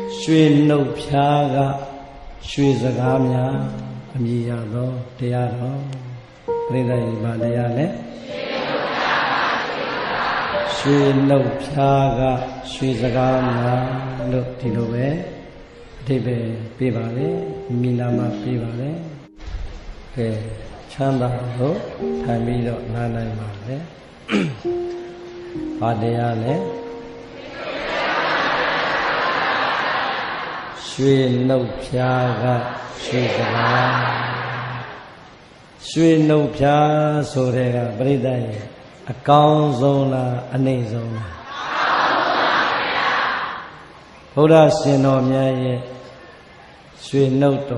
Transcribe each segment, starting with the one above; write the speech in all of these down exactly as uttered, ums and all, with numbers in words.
Xuy nâu phá gạ Xuy giặc ám nhá Âm gì ya đó Thế ya đó Đây đây bà đây ya lẽ Xuy nâu phá gạ Xuy giặc ám nhá Lúc thì lúc bé Thế bè bê bà lẽ Mì nà mà bê bà lẽ Kể Chán bà đó Thay mì đó nà này bà lẽ Bà đây ya lẽ Xuy nâu phá gạ Xuy giặc ám Xuy nâu phá Số rẻ gạ bà đây A cao dâu là Anh ấy dâu là Bố đá xin nô mẹ ye Xuy nâu tổ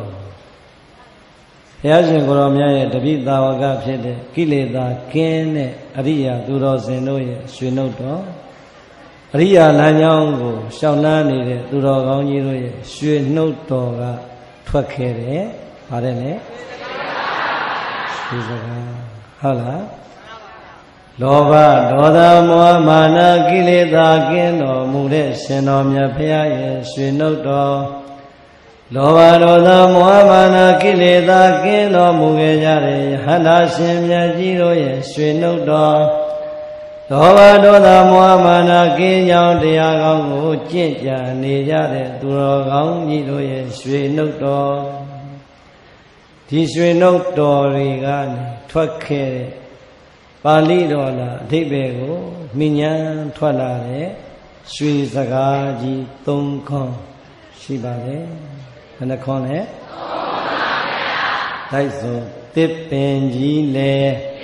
Hãy xin cô mẹ ye Đập ý tàu gạ phía đệ Kì lệ ta kén nè Ariya tu đô xin nô ye Xuy nâu tổ Ariya là nhau của Sao nà nì đệ Tu đô gạo nhi đô ye Xuy nâu tổ gạ Thoát khế đệ Bà đệ nè Xuy giặc ám Hả là Lô bá đô đá mô mā na kì lệ ta kén nô Mù đệ xin nô mẹ phá ye Xuy nâu tổ Lô bá đô đá mô mā na kì lệ ta kén nô Mù ghé chá đệ Hán đá xin mẹ chí đô ye Xuy nâu tổ Lô bá đô đá mô mā na kén nhauတရားကောင်းကိုကျင့်ကြံနေကြတဲ့သူတော်ကောင်းကြီးတို့ရဲ့ရွှေနှုတ်တော်ဒီရွှေနှုတ်တော်တွေကနေထွက်ခဲ့တဲ့ပါဠိတော်လားအဓိပ္ပာယ်ကိုမြင်ညာထွက်လာတဲ့ရွှေစကားကြီးသုံးခေါက်ရှိပါတယ်ဘယ်နှခေါက်လဲသုံးပါဗျာတိုက်ဆိုတစ်ပင်ကြီးလေ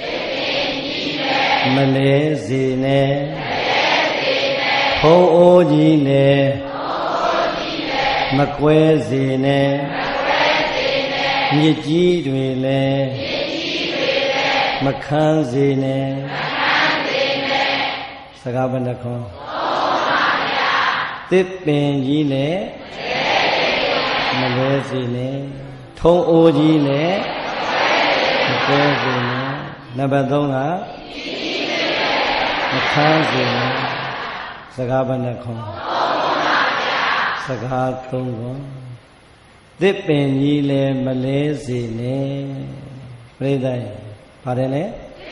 မလဲစေနဲ့ဖုံးအိုးကြီးနဲ့မကွဲစေနဲ့မြစ်ကြီးတွေလည်းမခန်းစေနဲ့စကားဘယ်နှခေါ်တစ်ပင်ကြီးလည်းမလဲစေနဲ့ထုံးအိုးကြီးလည်းမကွဲစေနဲ့နံပါတ်သုံးကမခန်းစေနဲ့စကားဘယ်နှခေါ်စကားသုံးခေါ်တစ်ပင်ကြီးလည်းမလဲစေနဲ့ပြိဿရဲ့ပါတယ်လေ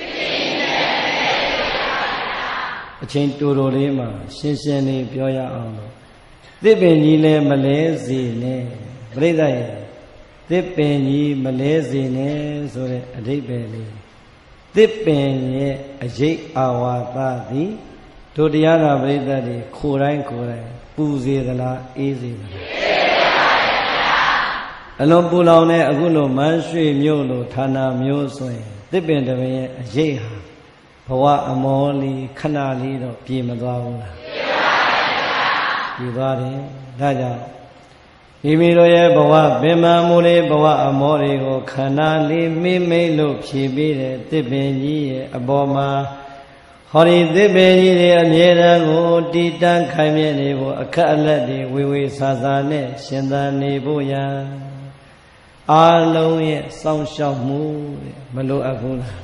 အချင်းတူတူလေးမှာရှင်းရှင်းလေးပြောရအောင်လို့တစ်ပင်ကြီးလည်းမလဲစေနဲ့ပြိဿရဲ့တစ်ပင်ကြီးမလဲစေနဲ့ဆိုတဲ့အဓိပ္ပာယ်လေးတစ်ပင်ရဲ့အရေးအာဝါသသည်တို့တရားနာပရိသတ်တွေခိုတိုင်းခိုတိုင်းပူစေသလားအေးစေသလားအလုံးပူလောင်တဲ့အခုလိုမန်းရွှေမြို့လိုဌာနမျိုးဆိုရင်တစ်ပင်တစ်ပင်ရဲ့အရေးဟာဘဝအမောလေးခဏလေးတော့ပြေမသွားဘူးလားပြေသွားတယ်ဒါကြောင့်မိမိတို့ရဲ့ဘဝပင်မမှုလေးဘဝအမောတွေကိုခန္ဓာလေးမိမိလို့ဖြည့်ပေးတဲ့တစ်ပင်ကြီးရဲ့အပေါ်မှာဟောဒီသစ်ပင်ကြီးတွေအမြဲတမ်းကိုတည်တံ့ခိုင်မြဲနေဖို့အခက်အလက်တွေဝေဝေဆာဆာနဲ့ရှင်သန်နေဖို့ရန်အာလုံးရဲ့စောင့်ရှောက်မှုမလိုအပ်ဘူးလား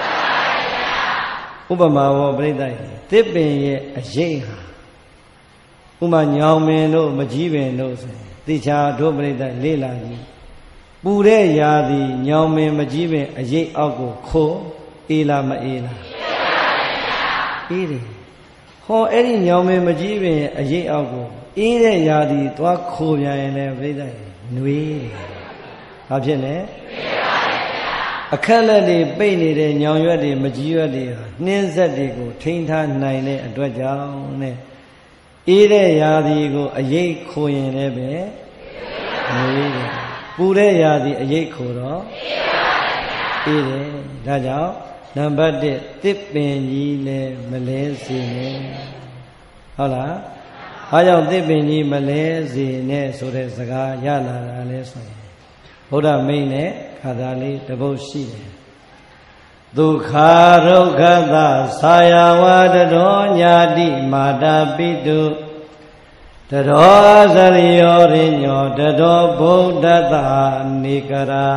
ဥပမာဝပရိသတ်သစ်ပင်ရဲ့အရေးဟာဥမာညောင်ပင်တို့မကြီးပင်တို့ဆိုရင်တိချာတို့ပရိသတ်လေးလာကြီးပူတဲ့ຢာသည်ညောင်ပင်မကြီးပင်အရေးအောက်ကိုခိုးအေးလားမအေးလားအေးတယ်ဟောအဲ့ဒီညောင်မင်းမကြီးပင်အရေးအောက်ကိုအေးတဲ့ຢာဒီသွားခိုးပြန်ရင်လည်းပြိဿနွေးတယ်ဘာဖြစ်လဲအခက်လက်တွေပိတ်နေတဲ့ညောင်ရွက်တွေမကြီးရွက်တွေဟာနှင်းဆက်တွေကိုထိန်းထားနိုင်တဲ့အတွက်ကြောင့်နဲ့အေးတဲ့ຢာဒီကိုအရေးခိုးရင်လည်းပဲနွေးတယ်ပူတဲ့ຢာဒီအရေးခိုးတော့အေးတယ်ဒါကြောင့်နံပါတ်တစ်တစ်ပင်ကြီးလည်းမလဲစေနဲ့ဟုတ်လားအားကြောင့်တစ်ပင်ကြီးမလဲစေနဲ့ဆိုတဲ့စကားရလာတာလဲဆိုရင်ဘုရားမိန့်နဲ့ခါသာလေးတစ်ပုဒ်ရှိတယ်ဒုက္ခဒုက္ခသဆာယဝတတောညာတိမာတာပိတုတတောသရိယောရိညောတတောဗုဒ္ဓတနေကရာ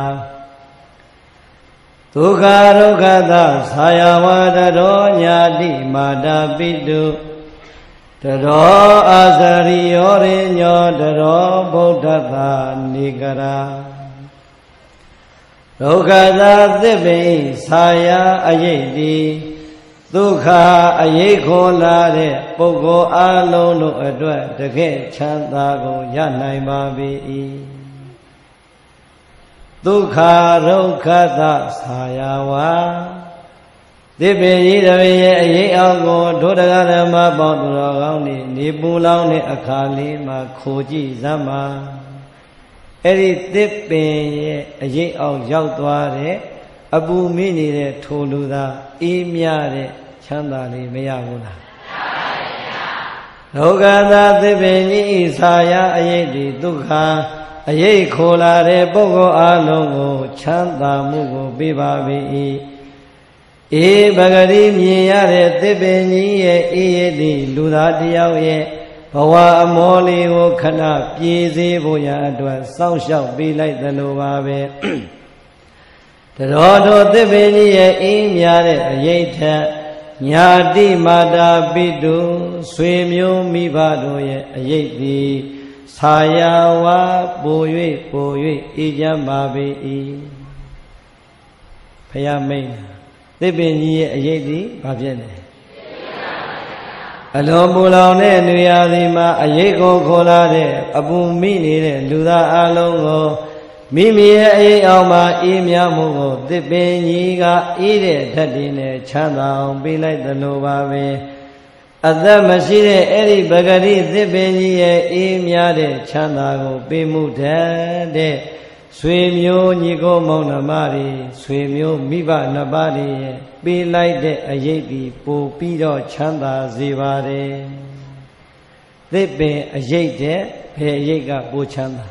ဒုက္ခဒုက္ခသဆာယဝတတောညာတိမာတာပိတုတရောအာဇရိယောရိညောတရောဗုဒ္ဓသာနေကရာဒုက္ခသာသစ်ပိဆာယာအယိတ်တိဒုက္ခအယိတ်ခေါ်လာတဲ့ပုဂ္ဂိုလ်အလုံးတို့အတွက်တကယ်ချမ်းသာကိုရနိုင်ပါပေ၏ဒုက္ခဒုက္ခသာဆာယာဝါသစ်ပင်ကြီးတပင်ရဲ့အရေးအောင်ကိုဒုဒကဓမ္မပေါင်းသူတော်ကောင်းနေနေပူလောင်တဲ့အခါလေးမှာခိုကြည့်စမ်းပါအဲ့ဒီသစ်ပင်ရဲ့အရေးအောင်ရောက်သွားတဲ့အပူမိနေတဲ့ထိုလူသားအေးမြတဲ့ချမ်းသာလေးမရဘူးလားမရပါဘူးဗျာဒုက္ခသာသစ်ပင်ကြီးဆာယအရေးဒီဒုက္ခအရေးခိုလာတဲ့ပုဂ္ဂိုလ်အလုံးကိုချမ်းသာမှုကိုပေးပါ၏အေးပဂတိမြင်ရတဲ့သစ်ပင်ကြီးရဲ့အေးရသည်လူသားတယောက်ရဲ့ဘဝအမောလေးကိုခဏပြေးစေဖို့ရအတွက်စောင့်ရှောက်ပေးလိုက်သလိုပါပဲတတော်တော်သစ်ပင်ကြီးရဲ့အေးမြတဲ့အရေးထက်ညာတိမာတာပိတုဆွေမျိုးမိဘတို့ရဲ့အရေးသည်ဆာယာဝါပို၍ပို၍အေးချမ်းပါပေ၏ဖယားမိန်သစ်ပင်ကြီးရဲ့အရေးသည်ဘာဖြစ်လဲအလွန်ပူလောင်တဲ့နေရာဒီမှာအရေးကိုခေါ်လာတဲ့အပူမိနေတဲ့လူသားအလုံးကိုမိမိရဲ့အရေးအောင်မှာအေးမြမှုကိုသစ်ပင်ကြီးကအေးတဲ့ဓာတ်တွေနဲ့ချမ်းသာအောင်ပေးလိုက်သလိုပါပဲအသက်မရှိတဲ့အဲ့ဒီပဂတိသစ်ပင်ကြီးရဲ့အေးမြတဲ့ချမ်းသာကိုပေးမှုတတ်တဲ့ဆွေမျိုးညီကိုမောင်နှမတွေဆွေမျိုးမိဘနှစ်ပါးတွေရဲ့ပေးလိုက်တဲ့အရေးပြီးပို့ပြီးတော့ချမ်းသာစေပါတယ်သစ်ပင်အရေးတဲ့ဘယ်အရေးကပိုချမ်းသာ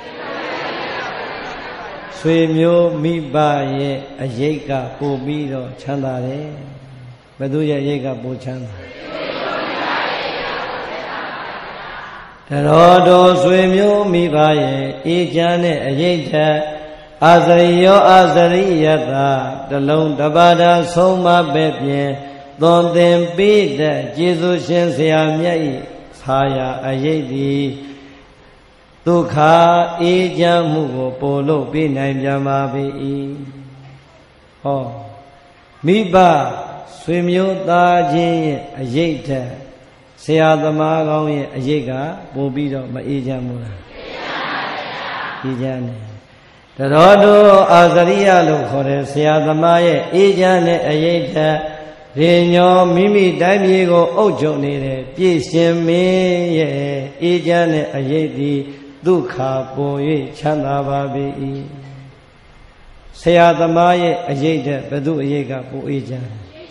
ဆွေမျိုးမိဘရဲ့အရေးကပို့ပြီးတော့ချမ်းသာတယ်ဘယ်သူရဲ့အရေးကပိုချမ်းသာတရောတော်ဆွေမျိုးမိဘရဲ့အေးချမ်းတဲ့အရေးထက်အာဇရိယောအာဇရိယတာတလုံးတပါးတာဆုံးမပဲ့ပြင်သွန်သင်ပေးတဲ့ကျေးဇူးရှင်ဆရာမြတ်ဤဆာယာအရေးသည်ဒုက္ခအေးချမ်းမှုကိုပို့လို့ပေးနိုင်ပြန်ပါ၏ဟောမိဘဆွေမျိုးသားချင်းရဲ့အရေးထက်ဆရာသမားကောင်းရဲ့အရေးကပို့ပြီးတော့မအေးချမ်းဘူးလားအေးချမ်းတယ်တတော်တို့အာဇရိယလို့ခေါ်တဲ့ဆရာသမားရဲ့အေးချမ်းတဲ့အရေးထက်ရေညောမိမိတိုင်းပြည်ကိုအုပ်ချုပ်နေတဲ့ပြည့်ရှင်မင်းရဲ့အေးချမ်းတဲ့အရေးသည်ဒုက္ခပို၍ချမ်းသာပါ၏ဆရာသမားရဲ့အရေးတဲ့ဘု து အရေးကပိုအေးချမ်း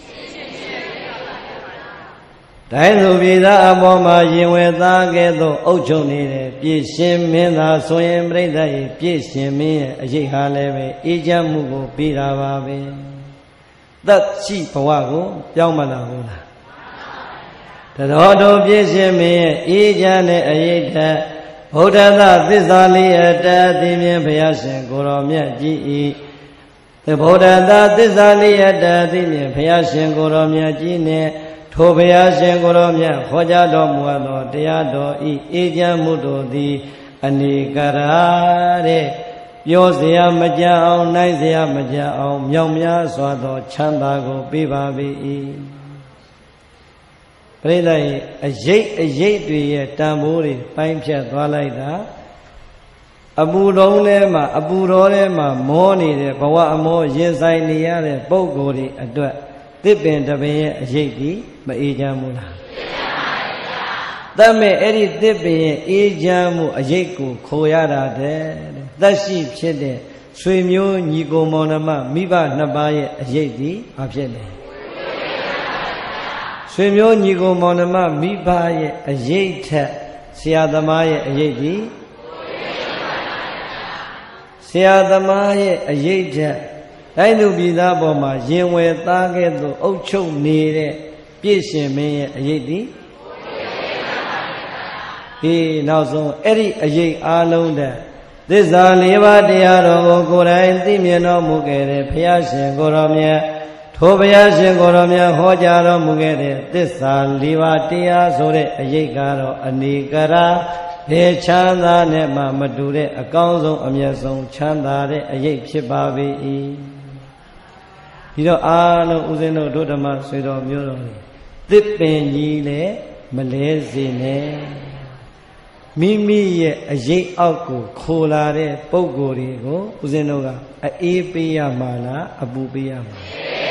တိုင်းသူပြည်သားအပေါ်မှာရင်ဝယ်သားကဲ့သို့အုပ်ချုပ်နေတဲ့ပြည့်ရှင်မင်းသာဆိုရင်ပြိဿရဲ့ပြည့်ရှင်မင်းရဲ့အရေးဟာလည်းပဲအေးချမ်းမှုကိုပေးတာပါပဲသက်ရှိဘဝကိုပြောင်းမလာဘူးလားတတော်တော်ပြည့်ရှင်မင်းရဲ့အေးချမ်းတဲ့အရေးထက်ဗုဒ္ဓသာသစ္စာလေးအတတ်သိမြင်ဘုရားရှင်ကိုတော်မြတ်ကြီးဤသေဗုဒ္ဓသာသစ္စာလေးအတတ်သိမြင်ဘုရားရှင်ကိုတော်မြတ်ကြီးနဲ့ထိုဘုရားရှင်ကိုရောမြတ်ဟောကြားတော်မူသောတရားတော်ဤအေးချမ်းမှုတို့သည်အနေကရာတဲ့ပြောเสียမကြအောင်နိုင်เสียမကြအောင်မြောက်များစွာသောချမ်းသာကိုပေးပါ၏ပရိသတ်ရဲ့အရေးအရေးတွေရဲ့တန်ဖိုးတွေပိုင်းဖြတ်သွားလိုက်တာအပူတော်ထဲမှာအပူတော်ထဲမှာမောနေတဲ့ဘဝအမောရင်ဆိုင်နေရတဲ့ပုဂ္ဂိုလ်တွေအတွက်သစ်ပင်တပင်ရဲ့အရေးဒီမအေးချမ်းဘူးလားအေးချမ်းပါဗျာတတ်မဲ့အဲ့ဒီသစ်ပင်ရဲ့အေးချမ်းမှုအရေးကိုခိုရတာတဲ့သက်ရှိဖြစ်တဲ့ဆွေမျိုးညီကိုမောင်နှမမိဘနှစ်ပါးရဲ့အရေးဒီဘာဖြစ်လဲဆွေမျိုးညီကိုမောင်နှမမိဘရဲ့အရေးထက်ဆရာသမားရဲ့အရေးဒီဆရာသမားရဲ့အရေးထက်တိုင်းသူပြည်သားပေါ်မှာရင်ဝယ်သားကဲ့သို့အုပ်ချုပ်နေတဲ့ပြည့်ရှင်မင်းရဲ့အရေးဒီဒီနောက်ဆုံးအဲ့ဒီအရေးအားလုံးတဲ့သစ္စာလေးပါးတရားတော်ကိုကိုယ်တိုင်သိမြင်တော်မူခဲ့တဲ့ဘုရားရှင်ကိုယ်တော်မြတ်ထထိုဘုရားရှင်ကိုယ်တော်မြတ်ဟောကြားတော်မူခဲ့တဲ့သစ္စာလေးပါးတရားဆိုတဲ့အရေးကတော့အနေကရာဘယ်ချမ်းသာနဲ့မှမတူတဲ့အကောင်းဆုံးအမြတ်ဆုံးချမ်းသာတဲ့အရေးဖြစ်ပါ၏ဒီတော့အားလုံးဦးဇင်းတို့ဒုဓမ္မဆွေတော်မျိုးတော်တွေသစ်ပင်ကြီးလည်းမလဲစေနဲ့မိမိရဲ့အရေးအောက်ကိုခိုလာတဲ့ပုံကိုယ်တွေကိုဦးဇင်းတို့ကအေးပေးရမှာလားအပူပေးရမှာ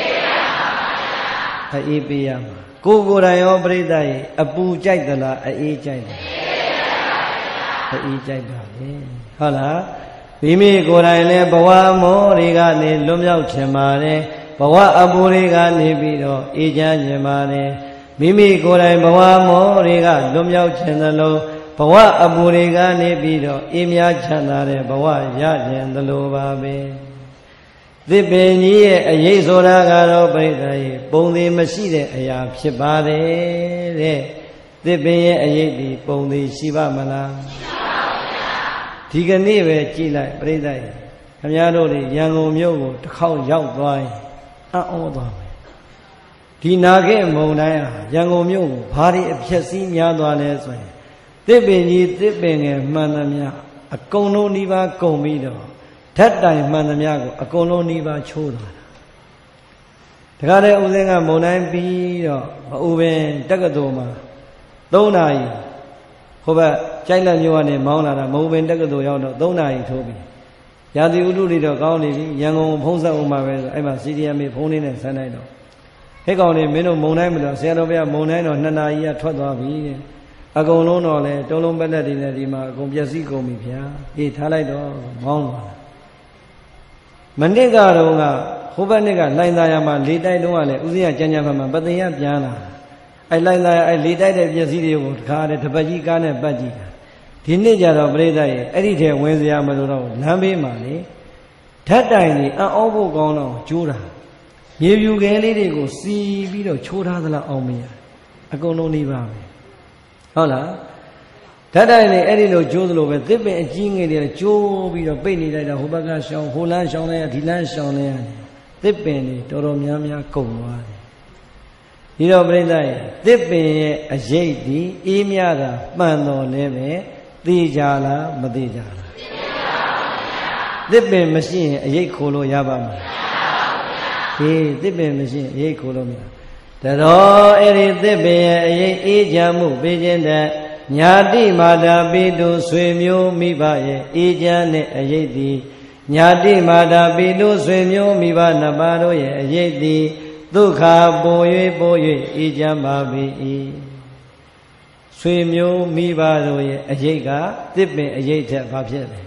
အေးပေးရမှာကိုယ်ကိုယ်တိုင်ရောပြိဿရဲ့အပူကြိုက်သလားအေးကြိုက်သလားအေးကြိုက်ပါလေဟုတ်လားမိမိကိုယ်တိုင်လည်းဘဝမောတွေကနေလွတ်မြောက်ခြင်းပါတယ်ဘဝအပူတွေကနေပြီးတော့အေးချမ်းခြင်းပါတယ်မိမိကိုယ်တိုင်ဘဝမောတွေကလွတ်မြောက်ခြင်းသလိုဘဝအပူတွေကနေပြီးတော့အေးမြချမ်းသာတဲ့ဘဝရခြင်းသလိုပါပဲသစ်ပင်ကြီးရဲ့အရေးဆိုတာကတော့ပြိဿရဲ့ပုံသေးမရှိတဲ့အရာဖြစ်ပါတယ်တဲ့သစ်ပင်ရဲ့အရေးဒီပုံသေးရှိပါမလားဒီကနေ့ပဲကြည်လိုက်ပြိဿရဲ့ခင်ဗျားတို့တွေရန်ကုန်မြို့ကိုတစ်ခေါက်ရောက်သွားရင်အံ့ဩသွားမယ်ဒီနာခဲ့မုံတိုင်းဟာရန်ကုန်မြို့ကိုဘာတွေအဖြစ်စည်းများသွားလဲဆိုရင်သစ်ပင်ကြီးသစ်ပင်ငယ်မှန်သမျှအကုန်လုံးနှီးပါကုန်ပြီးတော့ဓာတ်တိုင်မှန်သမျှကိုအကုန်လုံးနှီးပါချိုးသွားတာဒါကြတဲ့ဦးစင်းကမုံတိုင်းပြီးတော့မအူပင်တက္ကသိုလ်မှာသုံးနာရီဟိုဘက်ကြိုက်လက်မျိုးကနေမောင်းလာတာမအူပင်တက္ကသိုလ်ရောက်တော့သုံးနာရီထိုးပြီးရာသီဥတုတွေတော့ကောင်းနေပြီရန်ကုန်ဖုံးဆက်ဦးမှာပဲဆိုအဲ့မှာစီဒီအမ်မေဖုံးလေးနဲ့ဆန်းလိုက်တော့ဟဲ့ကောင်လေးမင်းတို့မုံတိုင်းမလို့ဆရာတော်ဘုရားမုံတိုင်းတော့နှစ်နာရီကထွက်သွားပြီတဲ့အကုန်လုံးတော့လေတုံးလုံးပက်လက်တွေနဲ့ဒီမှာအကုန်ပျက်စီးကုန်ပြီဗျာအေးထားလိုက်တော့မောင်းသွားမနစ်ကတော့ကဟိုဘက်နှစ်ကလိုင်သားရမှာလေတိုက်တုံးကလည်းဦးဇင်းကကြံကြံမှမှပသိယပြန်လာအဲ့လိုင်သားရအဲ့လေတိုက်တဲ့ပျက်စီးတွေကိုတခါတည်းတပတ်ကြီးကားနဲ့ပတ်ကြည့်တာဒီနေ့ကျတော့ပြိဿရဲ့အဲ့ဒီထဲဝင်စရာမလိုတော့လမ်းဘေးမှာလေဓာတ်တိုင်ကြီးအံ့ဩဖို့ကောင်းတော့ကျိုးတာမြေပြူခဲလေးတွေကိုစီပြီးတော့ချိုးထားသလားအောင်မရအကုန်လုံးနေပါပဲဟုတ်လားဓာတ်တိုင်လေးအဲ့ဒီလိုကျိုးသလိုပဲသစ်ပင်အကြီးငယ်တွေကျိုးပြီးတော့ပိတ်နေလိုက်တာဟိုဘက်ကရှောင်းဟိုလမ်းရှောင်းလိုက်ရဒီလမ်းရှောင်းလိုက်ရတယ်သစ်ပင်တွေတော်တော်များများကုန်သွားတယ်ဒီတော့ပြိဿရဲ့သစ်ပင်ရဲ့အရေးဒီအေးမြတာမှန်တော်လဲပဲသိကြလားမသိကြလားသစ်ပင်မရှိရင်အရေးခိုးလို့ရပါမလားဟေးသစ်ပင်မရှိရင်အရေးခိုးလို့မရတတော်အဲ့ဒီသစ်ပင်ရဲ့အရေးအေးချမ်းမှုပေးခြင်းတဲ့ညာတိမာတာပိတုဆွေမျိုးမိဘရဲ့အေးချမ်းတဲ့အရေးသည်ညာတိမာတာပိတုဆွေမျိုးမိဘနှစ်ပါးတို့ရဲ့အရေးသည်ဒုက္ခပို၍ပို၍အေးချမ်းပါ၏ဆွေမျိုးမိဘတို့ရဲ့အရေးကသစ်ပင်အရေးထက်ဘာဖြစ်လဲ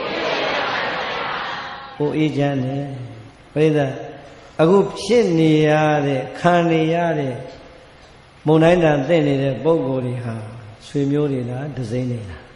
ဟိုအေးချမ်းတယ်ပြိဿအခုဖြစ်နေရတဲ့ခံနေရတဲ့မုန်တိုင်းတန်သိနေတဲ့ပုံကိုယ်တွေဟာဆွေမျိုးတွေလားဒဇိမ့်တွေလား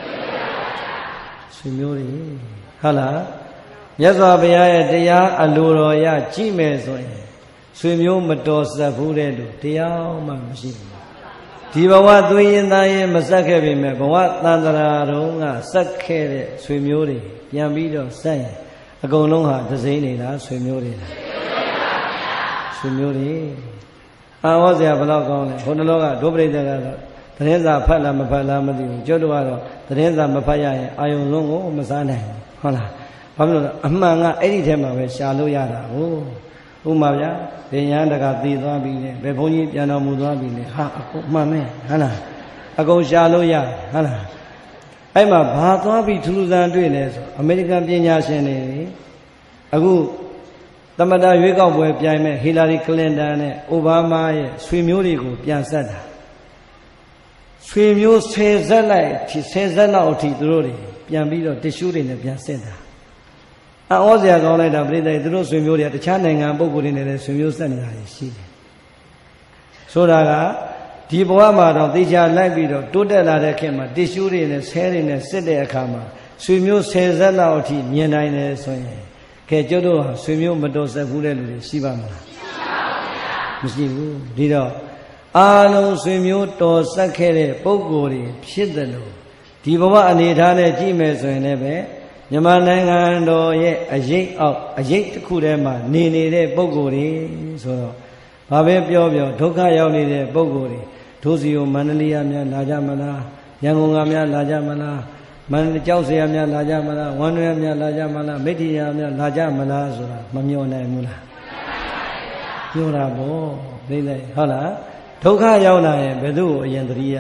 ဆွေမျိုးတွေဟုတ်လားမြတ်စွာဘုရားရဲ့တရားအလိုတော်ရကြည့်မယ်ဆိုရင်ဆွေမျိုးမတော်ဆက်ဘူးတဲ့လူတရားမှမရှိဘူးဒီဘဝသွေးရင်သားရင်မဆက်ခဲ့ပေမဲ့ဘဝတန်ត្រာတော်ကဆက်ခဲ့တဲ့ဆွေမျိုးတွေပြန်ပြီးတော့ဆက်ရင်အကုန်လုံးဟာဒဇိမ့်တွေလားဆွေမျိုးတွေလားဆွေမျိုးတွေအာဝဇ္ဇာဘလောက်ကောင်းလဲဘုန်းတော်ကဒုပရိသတ်ကတော့သတင်းစာဖတ်လားမဖတ်လားမသိဘူးကျွတ်တော့ကတော့သတင်းစာမဖတ်ရရင်အာယုံလုံးကိုမစားနိုင်ဘူးဟုတ်လားဘာဖြစ်လို့လဲအမှန်ကအဲ့ဒီထဲမှာပဲရှာလို့ရတာဟုတ်ဥမာဗျာဘယ်ညာတကသေသွားပြီလေဘယ်ဘုန်းကြီးပြန်တော်မူသွားပြီလေဟာအကုန်မှန်မဲဟုတ်လားအကုန်ရှာလို့ရဟုတ်လားအဲ့မှာဘာသွားပြီးထူးထူးဆန်းတွေ့လဲဆိုအမေရိကန်ပညာရှင်တွေအခုသမ္မတရွေးကောက်ပွဲပြိုင်မဲ့ဟီလာရီကလင်တန်နဲ့အိုဘားမားရဲ့ဆွေမျိုးတွေကိုပြန်ဆက်တာဆွေမျိုးဆယ်ဆက်လိုက်ဆယ်ဆက်လောက်အထိသူတို့တွေပြန်ပြီးတော့တ िश ူးတွေနဲ့ပြန်ဆက်တာအော်စရာကောင်းလိုက်တာပြိတ္တိသူတို့ဆွေမျိုးတွေကတခြားနိုင်ငံပုဂ္ဂိုလ်တွေနဲ့လည်းဆွေမျိုးဆက်နေတာရှိတယ်ဆိုတာကဒီဘဝမှာတော့တေချာလိုက်ပြီးတော့တိုးတက်လာတဲ့ခေတ်မှာတ िश ူးတွေနဲ့ဆဲတွေနဲ့စစ်တဲ့အခါမှာဆွေမျိုးဆယ်ဆက်လောက်အထိမြင်နိုင်တယ်ဆိုရင်ကဲကျွတ်တို့ဟာဆွေမျိုးမတော်ဆက်ဘူးတဲ့လူတွေရှိပါမလားမရှိဘူးဒီတော့အားလုံးဆွေမျိုးတော်ဆက်ခဲ့တဲ့ပုဂ္ဂိုလ်တွေဖြစ်တယ်လို့ဒီဘဝအနေထားနဲ့ကြည့်မယ်ဆိုရင်လည်းပဲမြန်မာနိုင်ငံတော်ရဲ့အရေးအောက်အရေးတစ်ခုတည်းမှာနေနေတဲ့ပုဂ္ဂိုလ်တွေဆိုတော့ဘာပဲပြောပြောဒုက္ခရောက်နေတဲ့ပုဂ္ဂိုလ်တွေဒုစီယမန္တလေးရများလာကြမလားရန်ကုန်ကများလာကြမလားမန္တလေးကြောက်စရာများလာကြမလားဝမ်းနည်းများလာကြမလားမိတ္တိယများလာကြမလားဆိုတာမမျှော်နိုင်ဘူးလားပြောတာပေါ့သိလိုက်ဟုတ်လားဒုက္ခရောက်လာရင်ဘယ်သူ့ကိုအရင်သတိရ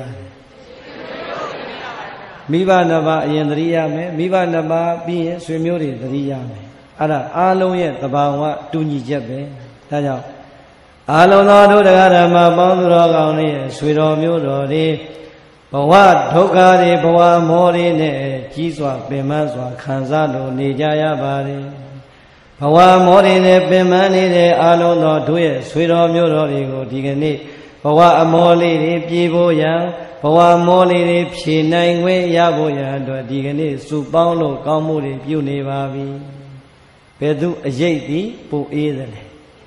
မိဘနှစ်ပါးအရင်သတိရမယ်မိဘနှစ်ပါးပြီးရင်ဆွေမျိုးတွေသတိရမယ်အဲ့ဒါအားလုံးရဲ့သဘာဝတူညီချက်ပဲဒါကြောင့်အားလုံးသောတို့တရားဓမ္မပေါင်းသူတော်ကောင်းတွေရဲ့ဆွေတော်မျိုးတော်တွေဘဝဒုက္ခတွေဘဝမောတွေနဲ့ကြီးစွာပင်ပန်းစွာခံစားလို့နေကြရပါတယ်ဘဝမောတွေနဲ့ပင်ပန်းနေတဲ့အားလုံးသောတို့ရဲ့ဆွေတော်မျိုးတော်တွေကိုဒီကနေ့ဘဝအမောလေးတွေပြေဖို့ရန်ဘဝမောလေးတွေဖြေနိုင်ခွင့်ရဖို့ရန်အတွက်ဒီကနေ့စုပေါင်းလို့ကောင်းမှုတွေပြုနေပါပြီဘယ်သူအရေးသည်ပိုအေးတယ်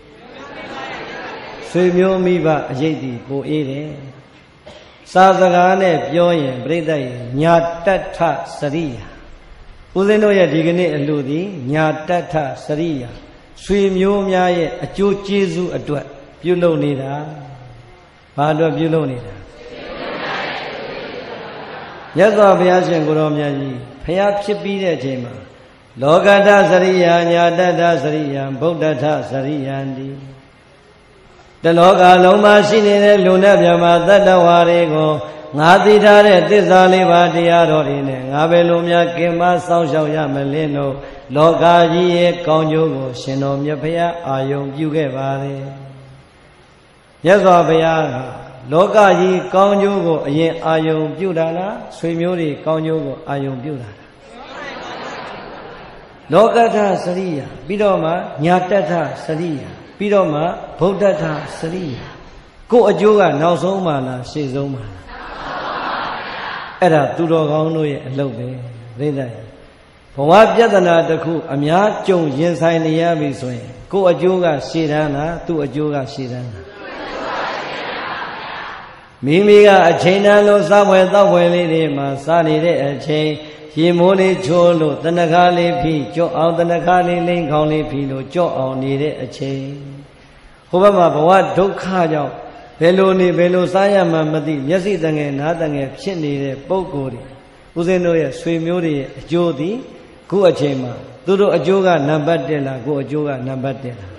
ဆွေမျိုးမိဘအရေးသည်ပိုအေးတယ်စာစကားနဲ့ပြောရင်ပြိဿရဲ့ညာတတ္ထစရိယာဦးဇင်းတို့ရဲ့ဒီကနေ့အလို့သည်ညာတတ္ထစရိယာဆွေမျိုးများရဲ့အကျိုးကျေးဇူးအတွက်ပြုလုပ်နေတာဘာအတွက်ပြုလုပ်နေတာမြတ်စွာဘုရားရှင်ကိုရောမြတ်ကြီးဖျားဖြစ်ပြီးတဲ့အချိန်မှာလောကတ္ထစရိယာညာတတ္ထစရိယာဗုဒ္ဓတ္ထစရိယံတိတလောကလုံးမှာရှိနေတဲ့လူနဲ့မြမတတ္တဝါတွေကိုငါသိထားတဲ့သစ္စာလေးပါးတရားတော်တွေနဲ့ငါပဲလိုများကင်မစောင့်ရှောက်ရမလင်းတို့လောကကြီးရဲ့ကောင်းကျိုးကိုရှင်တော်မြတ်ဖရာအာယုံပြုခဲ့ပါတယ်မြတ်စွာဘုရားကလောကကြီးကောင်းကျိုးကိုအရင်အာယုံပြုတာလားဆွေမျိုးတွေကောင်းကျိုးကိုအာယုံပြုတာလားလောကတ္ထစရိယာပြီးတော့မှညာတတ္ထစရိယာပြီးတော့မှဗုဒ္ဓတ္ထစရိယာကိုယ်အကျိုးကနောက်ဆုံးမှလားရှေ့ဆုံးမှလားအဲ့ဒါသူတော်ကောင်းတို့ရဲ့အလုပ်ပဲသိတဲ့ဘဝပြဿနာတစ်ခုအများကြုံရင်ဆိုင်နေရပြီဆိုရင်ကိုယ်အကျိုးကရှေ့တန်းလားသူ့အကျိုးကရှေ့တန်းလားမိမိကအချိန်တန်းလို့စားဝယ်တောက်ဝယ်လေးတွေမှာစားနေတဲ့အချိန်ရေမိုးလေးချိုးလို့တဏ္ဍာလေးဖြီးကြော့အောင်တဏ္ဍာလေးလိမ့်ခေါင်းလေးဖြီးလို့ကြော့အောင်နေတဲ့အချိန်ဟိုဘက်မှာဘဝဒုက္ခကြောင့်ဘယ်လိုနေဘယ်လိုစားရမှမသိမျက်စိတငယ်နားတငယ်ဖြစ်နေတဲ့ပုံကိုယ်တွေဦးဇင်းတို့ရဲ့ဆွေမျိုးတွေရဲ့အကျိုးသည်ခုအချိန်မှာသူတို့အကျိုးကနံပါတ်တစ်လားကိုယ်အကျိုးကနံပါတ်တစ်လား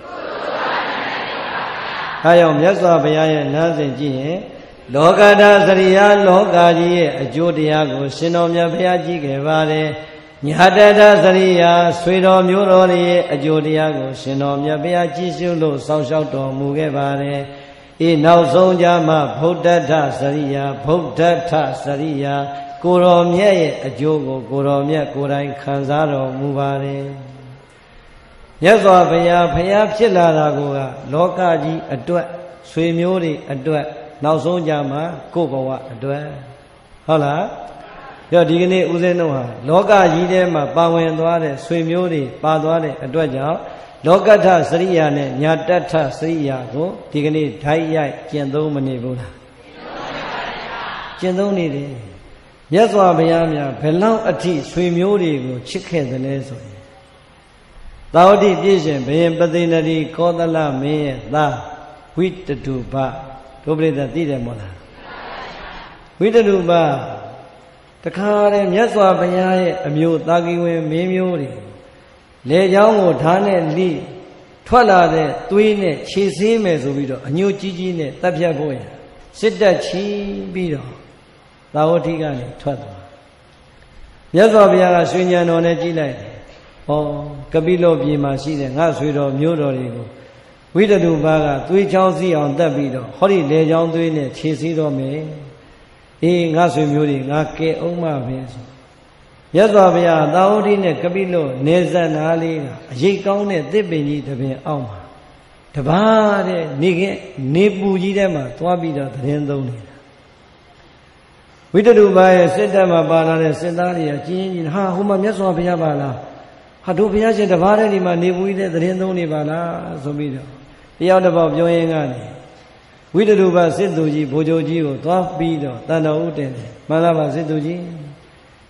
အဲကြောင့်မြတ်စွာဘုရားရဲ့လမ်းစဉ်ကြည့်ရင်လောကတ္ထစရိယာလောကကြီးရဲ့အကျိုးတရားကိုရှင်တော်မြတ်ဘုရားကြည့်ခဲ့ပါတယ်ညာတတ္ထစရိယာဆွေတော်မျိုးတော်တွေရဲ့အကျိုးတရားကိုရှင်တော်မြတ်ဘုရားကြည့်ရှုလို့စောင့်ရှောက်တော်မူခဲ့ပါတယ်ဤနောက်ဆုံးကြမှာဗုဒ္ဓတ္ထစရိယာဗုဒ္ဓတ္ထစရိယာကိုတော်မြတ်ရဲ့အကျိုးကိုကိုတော်မြတ်ကိုယ်တိုင်ခံစားတော်မူပါတယ်မြတ်စွာဘုရားဘုရားဖြစ်လာတာကလောကကြီးအတွက်ဆွေမျိုးတွေအတွက်နောက်ဆုံးကြမှာကိုယ်ဘဝအတွက်ဟုတ်လားပြောဒီကနေ့ဦးဇင်းတို့ဟာလောကကြီးထဲမှာပါဝင်သွားတဲ့ဆွေမျိုးတွေပါသွားတဲ့အတွက်ကြောင့်လောကတ္ထစရိယာနဲ့ညာတတ္ထစရိယာကိုဒီကနေ့ဓာတ်ရိုက်ကျင့်သုံးမနေဘူးလားကျင့်သုံးနေတယ်မြတ်စွာဘုရားများဘယ်လောက်အထိဆွေမျိုးတွေကိုချစ်ခဲ့သလဲဆိုရင်သာဝတိပြည့်ရှင်ဘုရင်ပသိဏတိကောသလမင်းရဲ့သားဝိတတုပဒုပရိသသိတယ်မို့လားဝိတတုပတခါတည်းမြတ်စွာဘုရားရဲ့အမျိုးသာကိဝင်မင်းမျိုးတွေလေချောင်းကိုဓာတ်နဲ့လိထွက်လာတဲ့သွေးနဲ့ခြေဆေးမယ်ဆိုပြီးတော့အညိုကြီးကြီးနဲ့တပ်ဖြတ်ဖို့ရစစ်တပ်ချီပြီးတော့သာဝတိကနေထွက်သွားမြတ်စွာဘုရားကရွှေဉာဏ်တော်နဲ့ကြည့်လိုက်တယ်။ဩကပိလောပြည်မှာရှိတဲ့ငါဆွေတော်မျိုးတော်တွေကိုဝိတတုပါကသွေးချောင်းစီအောင်တက်ပြီးတော့ဟောဒီလေချောင်းသွေးနဲ့ခြေစည်းတော်မယ်။အေးငါဆွေမျိုးတွေငါကဲအောင်မပဲဆိုမြတ်စွာဘုရားသာဝတိနဲ့ကပိလောနေဇတ်နာလေးကအရေးကောင်းတဲ့သစ်ပင်ကြီးတစ်ပင်အောက်မှာတပါးတဲ့နေခဲ့နေပူကြီးထဲမှာသွားပြီးတော့သတင်းသုံးနေတာဝိတတုပါရဲ့စစ်တပ်မှာပါလာတဲ့စစ်သားတွေကကြီးကြီးကြီးဟာဟိုမှာမြတ်စွာဘုရားပါလားဟာတို့ဘုရားရှင်တပါးတဲ့ဒီမှာနေပူကြီးတဲ့သတင်းသုံးနေပါလားဆိုပြီးတော့တယောက်တစ်ပေါက်ပြောရင်းကနေဝိတတုပါစစ်သူကြီးဘိုလ်ချုပ်ကြီးကိုသွားပြီးတော့တန်တော်ဦးတင်တယ်မှန်လားပါစစ်သူကြီး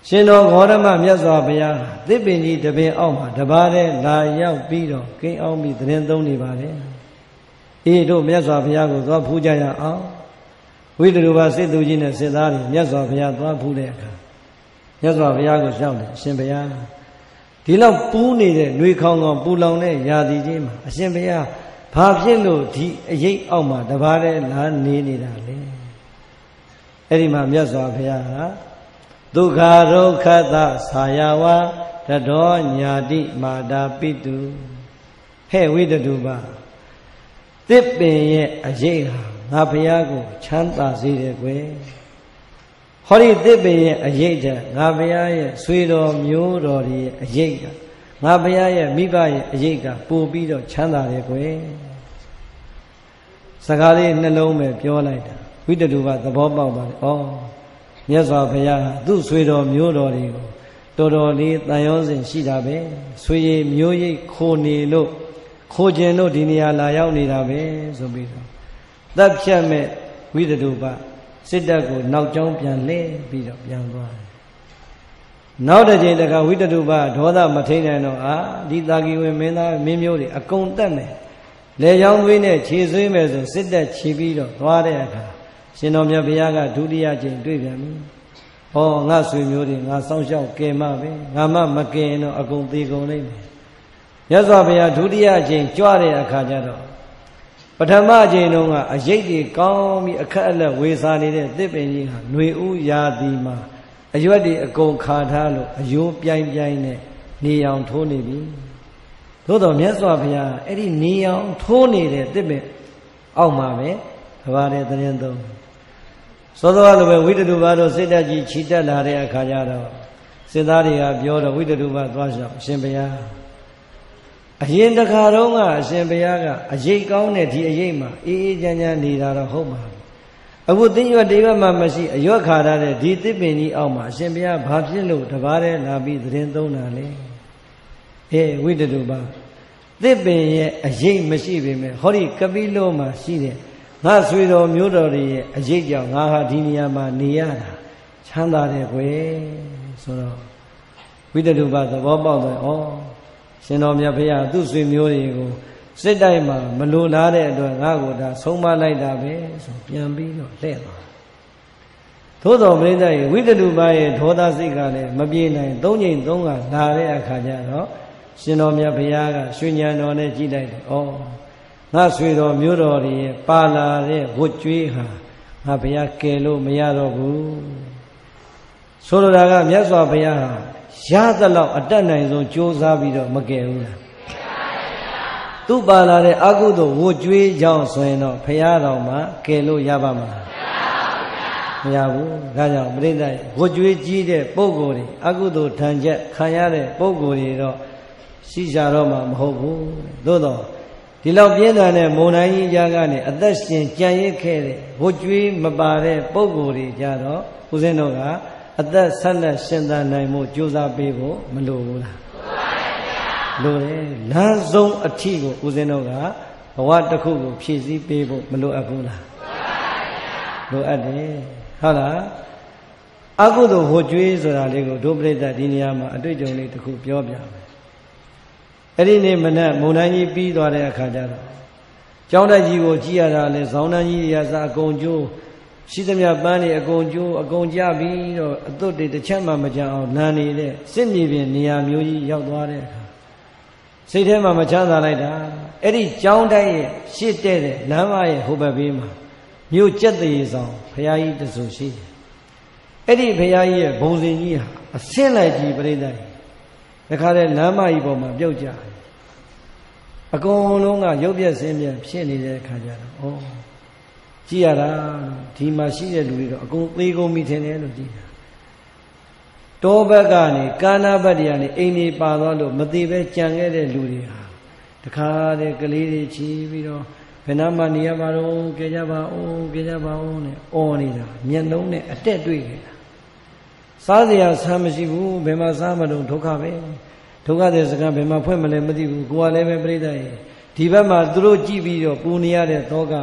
ရှင်တော်ဂေါတမမြတ်စွာဘုရားသစ်ပင်ကြီးတပင်အောက်မှာတပါးတည်းလာရောက်ပြီးတော့ကိန်းအောင်ပြီးသတင်းသုံးနေပါတယ်အေးတို့မြတ်စွာဘုရားကိုသွားဖူးကြရအောင်ဝိတ္တရူပစစ်သူကြီးနဲ့စစ်သားတွေမြတ်စွာဘုရားသွားဖူးတဲ့အခါမြတ်စွာဘုရားကိုရှောက်တယ်အရှင်ဘုရားဒီလောက်ပူးနေတဲ့နှွေခေါင်းကောင်ပူလောင်တဲ့ရာသီကြီးမှာအရှင်ဘုရားဘာဖြစ်လို့ဒီအရေးအောက်မှာတပါးတည်းလာနေနေတာလဲအဲ့ဒီမှာမြတ်စွာဘုရားကဒုက္ခဒုက္ခသဆာယဝတတောညာတိမာတာပိတုဟဲ့ဝိတ္တုပသစ်ပင်ရဲ့အရေးဟာငါဘုရားကိုချမ်းသာစေတယ်ကွယ်ဟောဒီသစ်ပင်ရဲ့အရေးတဲ့ငါဘုရားရဲ့ဆွေတော်မျိုးတော်တွေရဲ့အရေးကငါဘုရားရဲ့မိဘရဲ့အရေးကပို့ပြီးတော့ချမ်းသာတယ်ကွယ်စကားလေးနှလုံးပဲပြောလိုက်တာဝိတ္တုပသဘောပေါက်ပါတယ်ဩမြတ်စွာဘုရားသူ့ဆွေတော်မျိုးတော်တွေကိုတော်တော်လေးတန်ရောစဉ်ရှိတာပဲဆွေရည်မျိုးရိပ်ခိုနေလို့ခိုခြင်းလို့ဒီနေရာလာရောက်နေတာပဲဆိုပြီးတော့တပ်ဖြတ်မဲ့ဝိတ္တုပစစ်တပ်ကိုနောက်ကျောင်းပြန်လှည့်ပြီးတော့ပြန်သွားတယ်နောက်တစ်ချိန်တခါဝိတ္တုပဒေါသမထိန်နိုင်တော့အာဒီတာဂီဝင်မင်းသားမင်းမျိုးတွေအကုန်တက်မယ်လေချောင်းသွေးနဲ့ခြေဆွေးမယ်ဆိုစစ်တပ်ခြေပြီးတော့သွားတဲ့အခါရှင်တော်မြတ်ဘုရားကဒုတိယကျင့်တွေ့ပြန်ပြီ။ဟောငါဆွေမျိုးတွေငါစောင့်ရှောက်ကယ်မပဲငါမှမကယ်ရင်တော့အကုန်သေကုန်လိမ့်မယ်။မြတ်စွာဘုရားဒုတိယကျင့်ကြွတဲ့အခါကျတော့ပထမကျင့်တုန်းကအရိပ်တွေကောင်းပြီးအခက်အလက်ဝေစာနေတဲ့သစ်ပင်ကြီးဟာຫນွေဥရာသီမှာအရွက်တွေအကုန်ခါထားလို့အယိုးပြိုင်ပြိုင်နဲ့နေအောင်ထိုးနေပြီ။သို့တော်မြတ်စွာဘုရားအဲ့ဒီနေအောင်ထိုးနေတဲ့သစ်ပင်အောက်မှာပဲဘာပါတဲ့သတင်းသုံးသောသောလိုပဲဝိတ္တုပတို့စစ်တပ်ကြီးခြိတက်လာတဲ့အခါကျတော့စစ်သားတွေကပြောတော့ဝိတ္တုပသွားလျှောက်အရှင်ဘုရားအရင်တခါတော့ကအရှင်ဘုရားကအရေးကောင်းတဲ့ဒီအရေးမှာအေးအေးချမ်းချမ်းနေတာတော့ဟုတ်ပါဘူးအခုသိရွက်တေဘက်မှာမရှိအရွက်ခါထားတဲ့ဒီသစ်ပင်ကြီးအောက်မှာအရှင်ဘုရားဘာဖြစ်လို့တပါးတည်းလာပြီးသတင်းသုံးတာလဲအေးဝိတ္တုပသစ်ပင်ရဲ့အရေးမရှိပေမဲ့ဟောဒီကပိလောမှာရှိတဲ့ငါဆွေတော်မျိုးတော်တွေရဲ့အရေးကြောင့်ငါဟာဒီနေရာမှာနေရတာချမ်းသာတယ်ကွယ်ဆိုတော့ဝိတ္တုပသဘောပေါက်တယ်ဩရှင်တော်မြတ်ဘုရားသူ့ဆွေမျိုးတွေကိုစစ်တိုက်မှာမလိုလားတဲ့အတွက်ငါ့ကိုဒါဆုံးမလိုက်တာပဲဆိုပြန်ပြီးတော့လှည့်သွားသို့တော်ပြိဿရဲ့ဝိတ္တုပရဲ့ဒေါသစိတ်ကလည်းမပြေနိုင်သုံးချိန်သုံးကလာတဲ့အခါကျတော့ရှင်တော်မြတ်ဘုရားကရွှေဉာဏ်တော်နဲ့ကြည့်လိုက်တယ်ဩငါဆွေတော်မျိုးတော်တွေပါလာတဲ့ဝတ်ကြွေးဟာငါဘုရားကယ်လို့မရတော့ဘူးဆိုလိုတာကမြတ်စွာဘုရားဟာရသလောက်အတတ်နိုင်ဆုံးကြိုးစားပြီးတော့မကယ်ဘူးလားသူပါလာတဲ့အကုသိုလ်ဝတ်ကြွေးကြောင့်ဆိုရင်တော့ဘုရားတော်မှာကယ်လို့ရပါမလားမရဘူးဒါကြောင့်ပြိဿဝတ်ကြွေးကြီးတဲ့ပုဂ္ဂိုလ်တွေအကုသိုလ်ထံချက်ခံရတဲ့ပုဂ္ဂိုလ်တွေတော့ရှိကြတော့မှာမဟုတ်ဘူးသို့တော့ဒီလောက်ပြင်းထန်တဲ့မုန်တိုင်းကြီးကြားကနေအသက်ရှင်ကြံ့ရစ်ခဲ့တဲ့ဝတ်ကြွေးမပါတဲ့ပုဂ္ဂိုလ်တွေကြတော့ဦးဇင်းတို့ကအသက်ဆက်လက်ရှင်သန်နိုင်မှုကြိုးစားပေးဖို့မလိုဘူးလားလိုတယ်လမ်းဆုံးအထီကိုဦးဇင်းတို့ကဘဝတစ်ခုကိုဖြည့်ဆည်းပေးဖို့မလိုအပ်ဘူးလားလိုအပ်တယ်ဟုတ်လားအကုသိုလ်ဝတ်ကြွေးဆိုတာလေးကိုဒုပရိသတ်ဒီနေရာမှာအတွေ့အကြုံလေးတစ်ခုပြောပြမယ်အဲ့ဒီနေ့မနက်မုန်တိုင်းကြီးပြီးသွားတဲ့အခါကျတော့ကျောင်းတိုက်ကြီးကိုကြည့်ရတာလေဇောင်းတန်းကြီးတွေကစအကုန်ကျိုးရှိသမျှပန်းတွေအကုန်ကျိုးအကုန်ကြပြီးတော့အသွတ်တွေတစ်ချက်မှမကြအောင်လမ်းနေတဲ့စစ်မြေပြင်နေရာမျိုးကြီးရောက်သွားတဲ့အခါစိတ်ထဲမှာမချမ်းသာလိုက်တာအဲ့ဒီကျောင်းတိုက်ရဲ့ရှစ်တဲ့တဲ့လမ်းမရဲ့ဟိုဘက်ဘေးမှာမြို့ကျက်သေးဆောင်ဘုရားကြီးတဆူရှိတယ်အဲ့ဒီဘုရားကြီးရဲ့ဘုံစင်ကြီးဟာအဆင့်လိုက်ကြီးပြိဿကြီးတခါတည်းလမ်းမကြီးပေါ်မှာပြုတ်ကြတယ်အကုန်လုံးကရုပ်ပြက်ဆင်းပြက်ဖြစ်နေတဲ့အခါကျတော့ဩကြည့်ရတာဒီမှာရှိတဲ့လူတွေတော့အကုန်သေးကုန်ပြီထင်တယ်လို့ကြည့်တာတောဘက်ကနေကာနာဘက်တွေကနေအိမ်တွေပါသွားလို့မသေးပဲကြံခဲ့တဲ့လူတွေဟာတခါတည်းကလေးတွေချီပြီးတော့ဘယ်နှမနေရပါတော့ကြကြပါဦးကြကြပါဦးနဲ့အော်နေတာမျက်လုံးနဲ့အတက်တွေ့ခဲ့တာစားစရာဆမ်းမရှိဘူးဘယ်မှာစားမလို့ဒုက္ခပဲဒုက္ခတဲ့စကားဘယ်မှာဖွင့်မလဲမသိဘူးကိုယ်ကလည်းပဲပြိဿရဲ့ဒီဘက်မှာသူတို့ကြည့်ပြီးတော့ပူနေရတဲ့သောက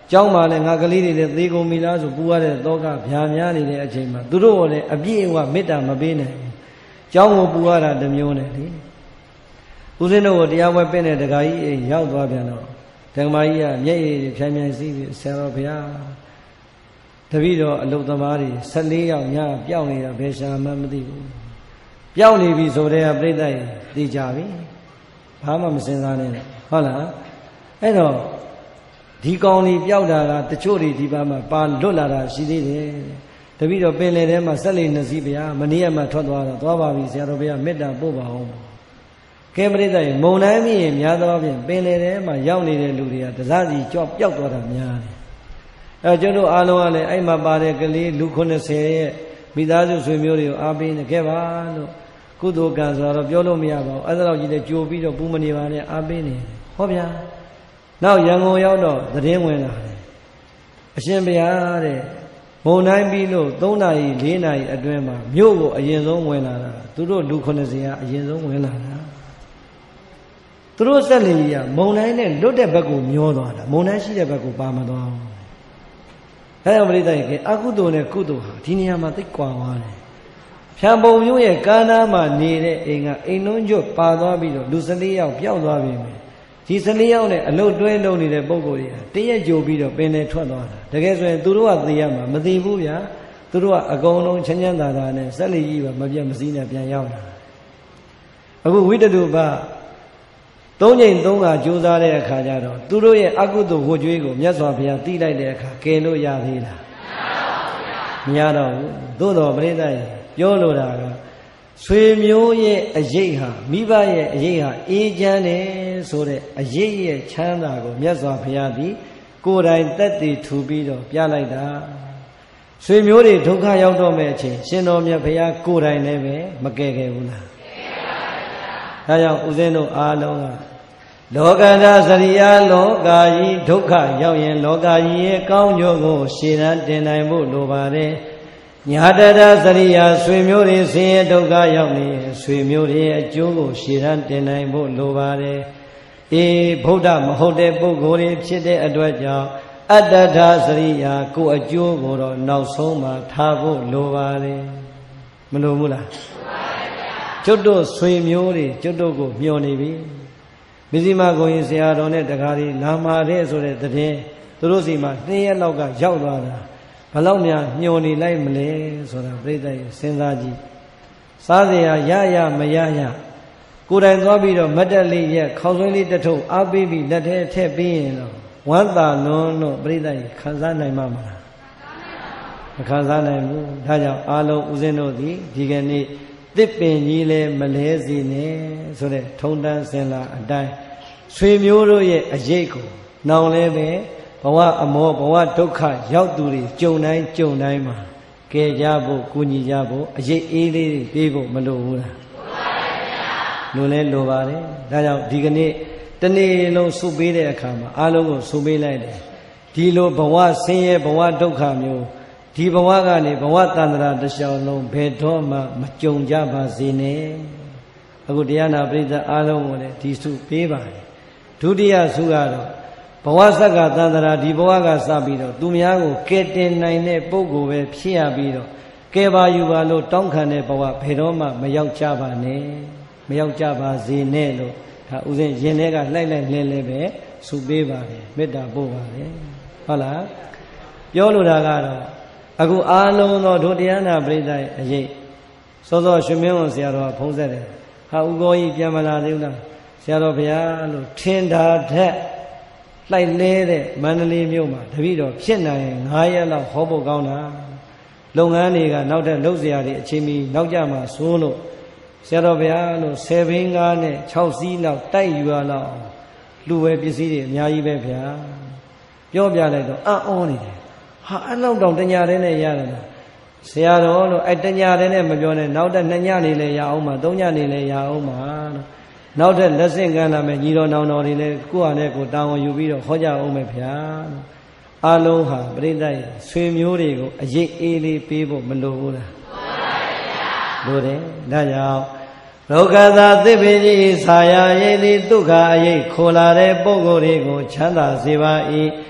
ကျောင်းမှာလည်းငါကလေးတွေလည်းသေကုန်ပြီလားဆိုပူရတဲ့တောကဗျာများနေတဲ့အချိန်မှာသူတို့ကလည်းအပြည့်အဝမေတ္တာမပေးနိုင်ဘူးကျောင်းကိုပူရတာတစ်မျိုးနဲ့လေဦးဇင်းတို့ကတရားပွဲပင့်တဲ့ဒကာကြီးအိမ်ရောက်သွားပြန်တော့ဒကမာကြီးကမျက်ရည်ဖြန်းဖြန်းစီးပြီးဆရာတော်ဘုရားတပည့်တော်အလုသမားတွေ၁၄ယောက်ညပျောက်နေတာဘယ်ရှာမှမသိဘူးပျောက်နေပြီဆိုတဲ့ကပြိဿရေသိကြပြီဘာမှမစင်စားနဲ့ဟုတ်လားအဲ့တော့ဒီကောင်လေးပျောက်တာကတချို့တွေဒီဘာမှပါလွတ်လာတာရှိသေးတယ်တပည့်တော်ပင်လေထဲမှာဆက်လေနှစ်စီးဗျာမနေ့ကမှထွက်သွားတော့သွားပါပြီဆရာတော်ဘုရားမေတ္တာပို့ပါအောင်ကဲပရိသတ်ရေမုံတိုင်းမြင်များသောဖြင့်ပင်လေထဲမှာရောက်နေတဲ့လူတွေကတစားစီကြော့ပျောက်သွားတာများတယ်အဲကျွန်တော်အားလုံးကလည်းအဲ့မှာပါတဲ့ကလေးလူခုနှစ်ဆယ်ရဲ့မိသားစုဆွေမျိုးတွေကိုအားပေးနေခဲ့ပါလို့ကုသိုလ်ကံဆိုတော့ပြောလို့မရပါဘူးအဲ့ဒါတော့ကြီးလေကြိုပြီးတော့ပူမနေပါနဲ့အားပေးနေဟောဗျာနောက်ရန်ကုန်ရောက်တော့သတင်းဝင်လာတယ်အရှင်ဘုရားတဲ့မုံတိုင်းပြီးလို့၃နာရီ၄နာရီအတွင်းမှာမြို့ကိုအရင်ဆုံးဝင်လာတာသူတို့လူခုနှစ်ဆယ်ကအရင်ဆုံးဝင်လာတာသူတို့ဆက်လေကြီးကမုံတိုင်းနဲ့လွတ်တဲ့ဘက်ကိုမျောသွားတာမုံတိုင်းရှိတဲ့ဘက်ကိုပါမသွားဘူးအဲဒါပရိသတ်ရဲ့အကုသိုလ်နဲ့ကုသိုလ်ဟာဒီနေရာမှာသိကွာသွားတယ်ဖြံပုံမျိုးရဲ့ကားနားမှာနေတဲ့အိမ်ကအိမ်လုံးကျွတ်ပါသွားပြီးတော့လူ၁၄ယောက်ပျောက်သွားပြီမယ်ဒီ၁၄ယောက်နဲ့အလုတ်တွဲလုံးနေတဲ့ပုံကိုယ်ကြီးတရက်ကြိုပြီးတော့ပင်နဲ့ထွက်သွားတာတကယ်ဆိုရင်သူတို့ကသိရမှာမသိဘူးဗျာသူတို့ကအကုန်လုံးချမ်းချမ်းသာသာနဲ့ဆက်လီကြီးပဲမပြတ်မစည်းနဲ့ပြန်ရောက်လာအခုဝိတ္တုပသုံးချိန်သုံးခါကြိုးစားတဲ့အခါကျတော့သူတို့ရဲ့အကုသိုလ်ဝှကြွေးကိုမြတ်စွာဘုရားသိလိုက်တဲ့အခါကယ်လို့ရသေးလားမရတော့ဘူးသို့တော်ပရိသတ်ရေပြောလိုတာကဆွေမျိုးရဲ့အရေးဟာမိဘရဲ့အရေးဟာအေးချမ်းတယ်ဆိုတဲ့အရေးရဲ့ချမ်းသာကိုမြတ်စွာဘုရားသည်ကိုယ်တိုင်သက်တည်ထူပြီးတော့ပြလိုက်တာဆွေမျိုးတွေဒုက္ခရောက်တော့မဲ့အချိန်ရှင်တော်မြတ်ဘုရားကိုယ်တိုင်လည်းပဲမကယ်ခဲ့ဘူးလားကယ်ပါဗျာဒါကြောင့်ဦးဇင်းတို့အားလုံးကလောကဓာစရိယာလောကာကြီးဒုက္ခရောက်ရင်လောကာကြီးရဲ့ကောင်းကျိုးကိုရှေ့တန်းတင်နိုင်ဖို့လိုပါတယ်ညာတတစရိယာဆွေမျိုးတွေဆင်းရဲဒုက္ခရောက်နေဆွေမျိုးတွေရဲ့အကျိုးကိုရှေ့တန်းတင်နိုင်ဖို့လိုပါတယ်အေးဗုဒ္ဓမဟုတ်တဲ့ပုဂ္ဂိုလ်တွေဖြစ်တဲ့အတွက်ကြောင့်အတ္တထာစရိယာကိုအကျိုးကိုတော့နောက်ဆုံးမှထားဖို့လိုပါတယ်မလိုဘူးလားကျွတ်တို့ဆွေမျိုးတွေကျွတ်တို့ကိုမျှော်နေပြီမဇ္ဈိမဂုံရင်ဆရာတော်နဲ့တကားလေးလာမာတဲ့ဆိုတဲ့သတင်းသူတို့စီမှာနှစ်ရက်လောက်ကရောက်သွားတာဘလောက်များညှို့နေလိုက်မလဲဆိုတာပြိဿရဲ့စဉ်းစားကြည့်စားစရာရရမရရကိုယ်တိုင်သွားပြီးတော့မတ်တက်လေးရဲ့ခေါင်းဆွဲလေးတစ်ထုပ်အားပေးပြီးလက်ထဲထည့်ပြီးရင်တော့ဝမ်းသာလွန်းလို့ပြိဿရဲ့ခံစားနိုင်မှာမလားမခံစားနိုင်ဘူးဒါကြောင့်အားလုံးဦးဇင်းတို့ဒီဒီကနေ့တစ်ပင်ကြီးလဲမလဲစီနဲ့ဆိုတဲ့ထုံတန်းစင်လာအတိုင်းဆွေမျိုးတို့ရဲ့အရေးကိုနောင်လဲပဲဘဝအမောဘဝဒုက္ခရောက်သူတွေကြုံတိုင်းကြုံတိုင်းမှာကယ်ကြဖို့ကူညီကြဖို့အရေးအေးလေးတွေပေးဖို့မလိုဘူးလားလိုလဲလိုပါတယ်ဒါကြောင့်ဒီကနေ့တနေ့လုံးဆုပေးတဲ့အခါမှာအားလုံးကိုဆုပေးလိုက်တယ်ဒီလိုဘဝဆင်းရဲဘဝဒုက္ခမျိုးဒီဘဝကနေဘဝတန္တရာတစ်လျှောက်လုံးဘယ်တော့မှမကြုံကြပါစေနဲ့အခုတရားနာပရိသတ်အားလုံးကိုလည်းဒီဆုပေးပါတယ်ဒုတိယဆုကတော့ဘဝဆက်ကတန္တရာဒီဘဝကစပြီးတော့သူများကိုကယ်တင်နိုင်တဲ့ပုဂ္ဂိုလ်ပဲဖြစ်ရပြီးတော့ကယ်ပါယူပါလို့တောင်းခံတဲ့ဘဝဘယ်တော့မှမရောက်ကြပါနဲ့မရောက်ကြပါစေနဲ့လို့ဒါဥစဉ်ရင်ထဲကလှိုက်လိုက်လဲလဲပဲဆုပေးပါတယ်မေတ္တာပို့ပါတယ်ဟုတ်လားပြောလိုတာကတော့အခုအားလုံးသောဒုတရားနာပရိသတ်ရဲ့အရေးစောစောရွှေမင်းဝန်ဆရာတော်ကဖုံးဆက်တယ်ဟာဥကောကြီးပြန်မလာသေးဘူးလားဆရာတော်ဘုရားလို့ထင်တာထက်လိုက်လဲတဲ့မန္တလေးမြို့မှာတပည့်တော်ဖြစ်နိုင်ငါးရက်လောက်ဟောဖို့ကောင်းတာလုပ်ငန်းတွေကနောက်ထပ်လုပ်เสียရတဲ့အချိန်မီနောက်ကြမှာစိုးလို့ဆရာတော်ဘုရားလို့ဆယ်ဘင်းကားနဲ့၆စီးလောက်တိုက်ယူရလောက်လူဝယ်ပစ္စည်းတွေအများကြီးပဲဗျာပြောပြလိုက်တော့အံ့ဩနေတယ်ဟာအဲ့လောက်တောင်တညာတဲ့နဲ့ရတယ်လားဆရာတော်လို့အဲ့တညာတဲ့နဲ့မပြောနဲ့နောက်ထပ်နှစ်ညနေလဲရအောင်မှာသုံးညနေလဲရအောင်မှာလို့နောက်ထပ်လက်ဆင့်ကမ်းလာမယ်ညီတော်နောင်တော်တွေလည်းကိုယ့်ဟာနဲ့ကိုယ်တာဝန်ယူပြီးတော့ဟောကြအောင်မယ်ဗျာလို့အားလုံးဟာပရိသတ်ရဲ့ဆွေမျိုးတွေကိုအရေးအေးလေးပေးဖို့မလိုဘူးလားလိုတယ်ဒါကြောင့်လောကသာသစ်ပင်ကြီးဆာယာရိတိဒုက္ခအရေးခေါ်လာတဲ့ပုဂ္ဂိုလ်တွေကိုချမ်းသာစေပါ၏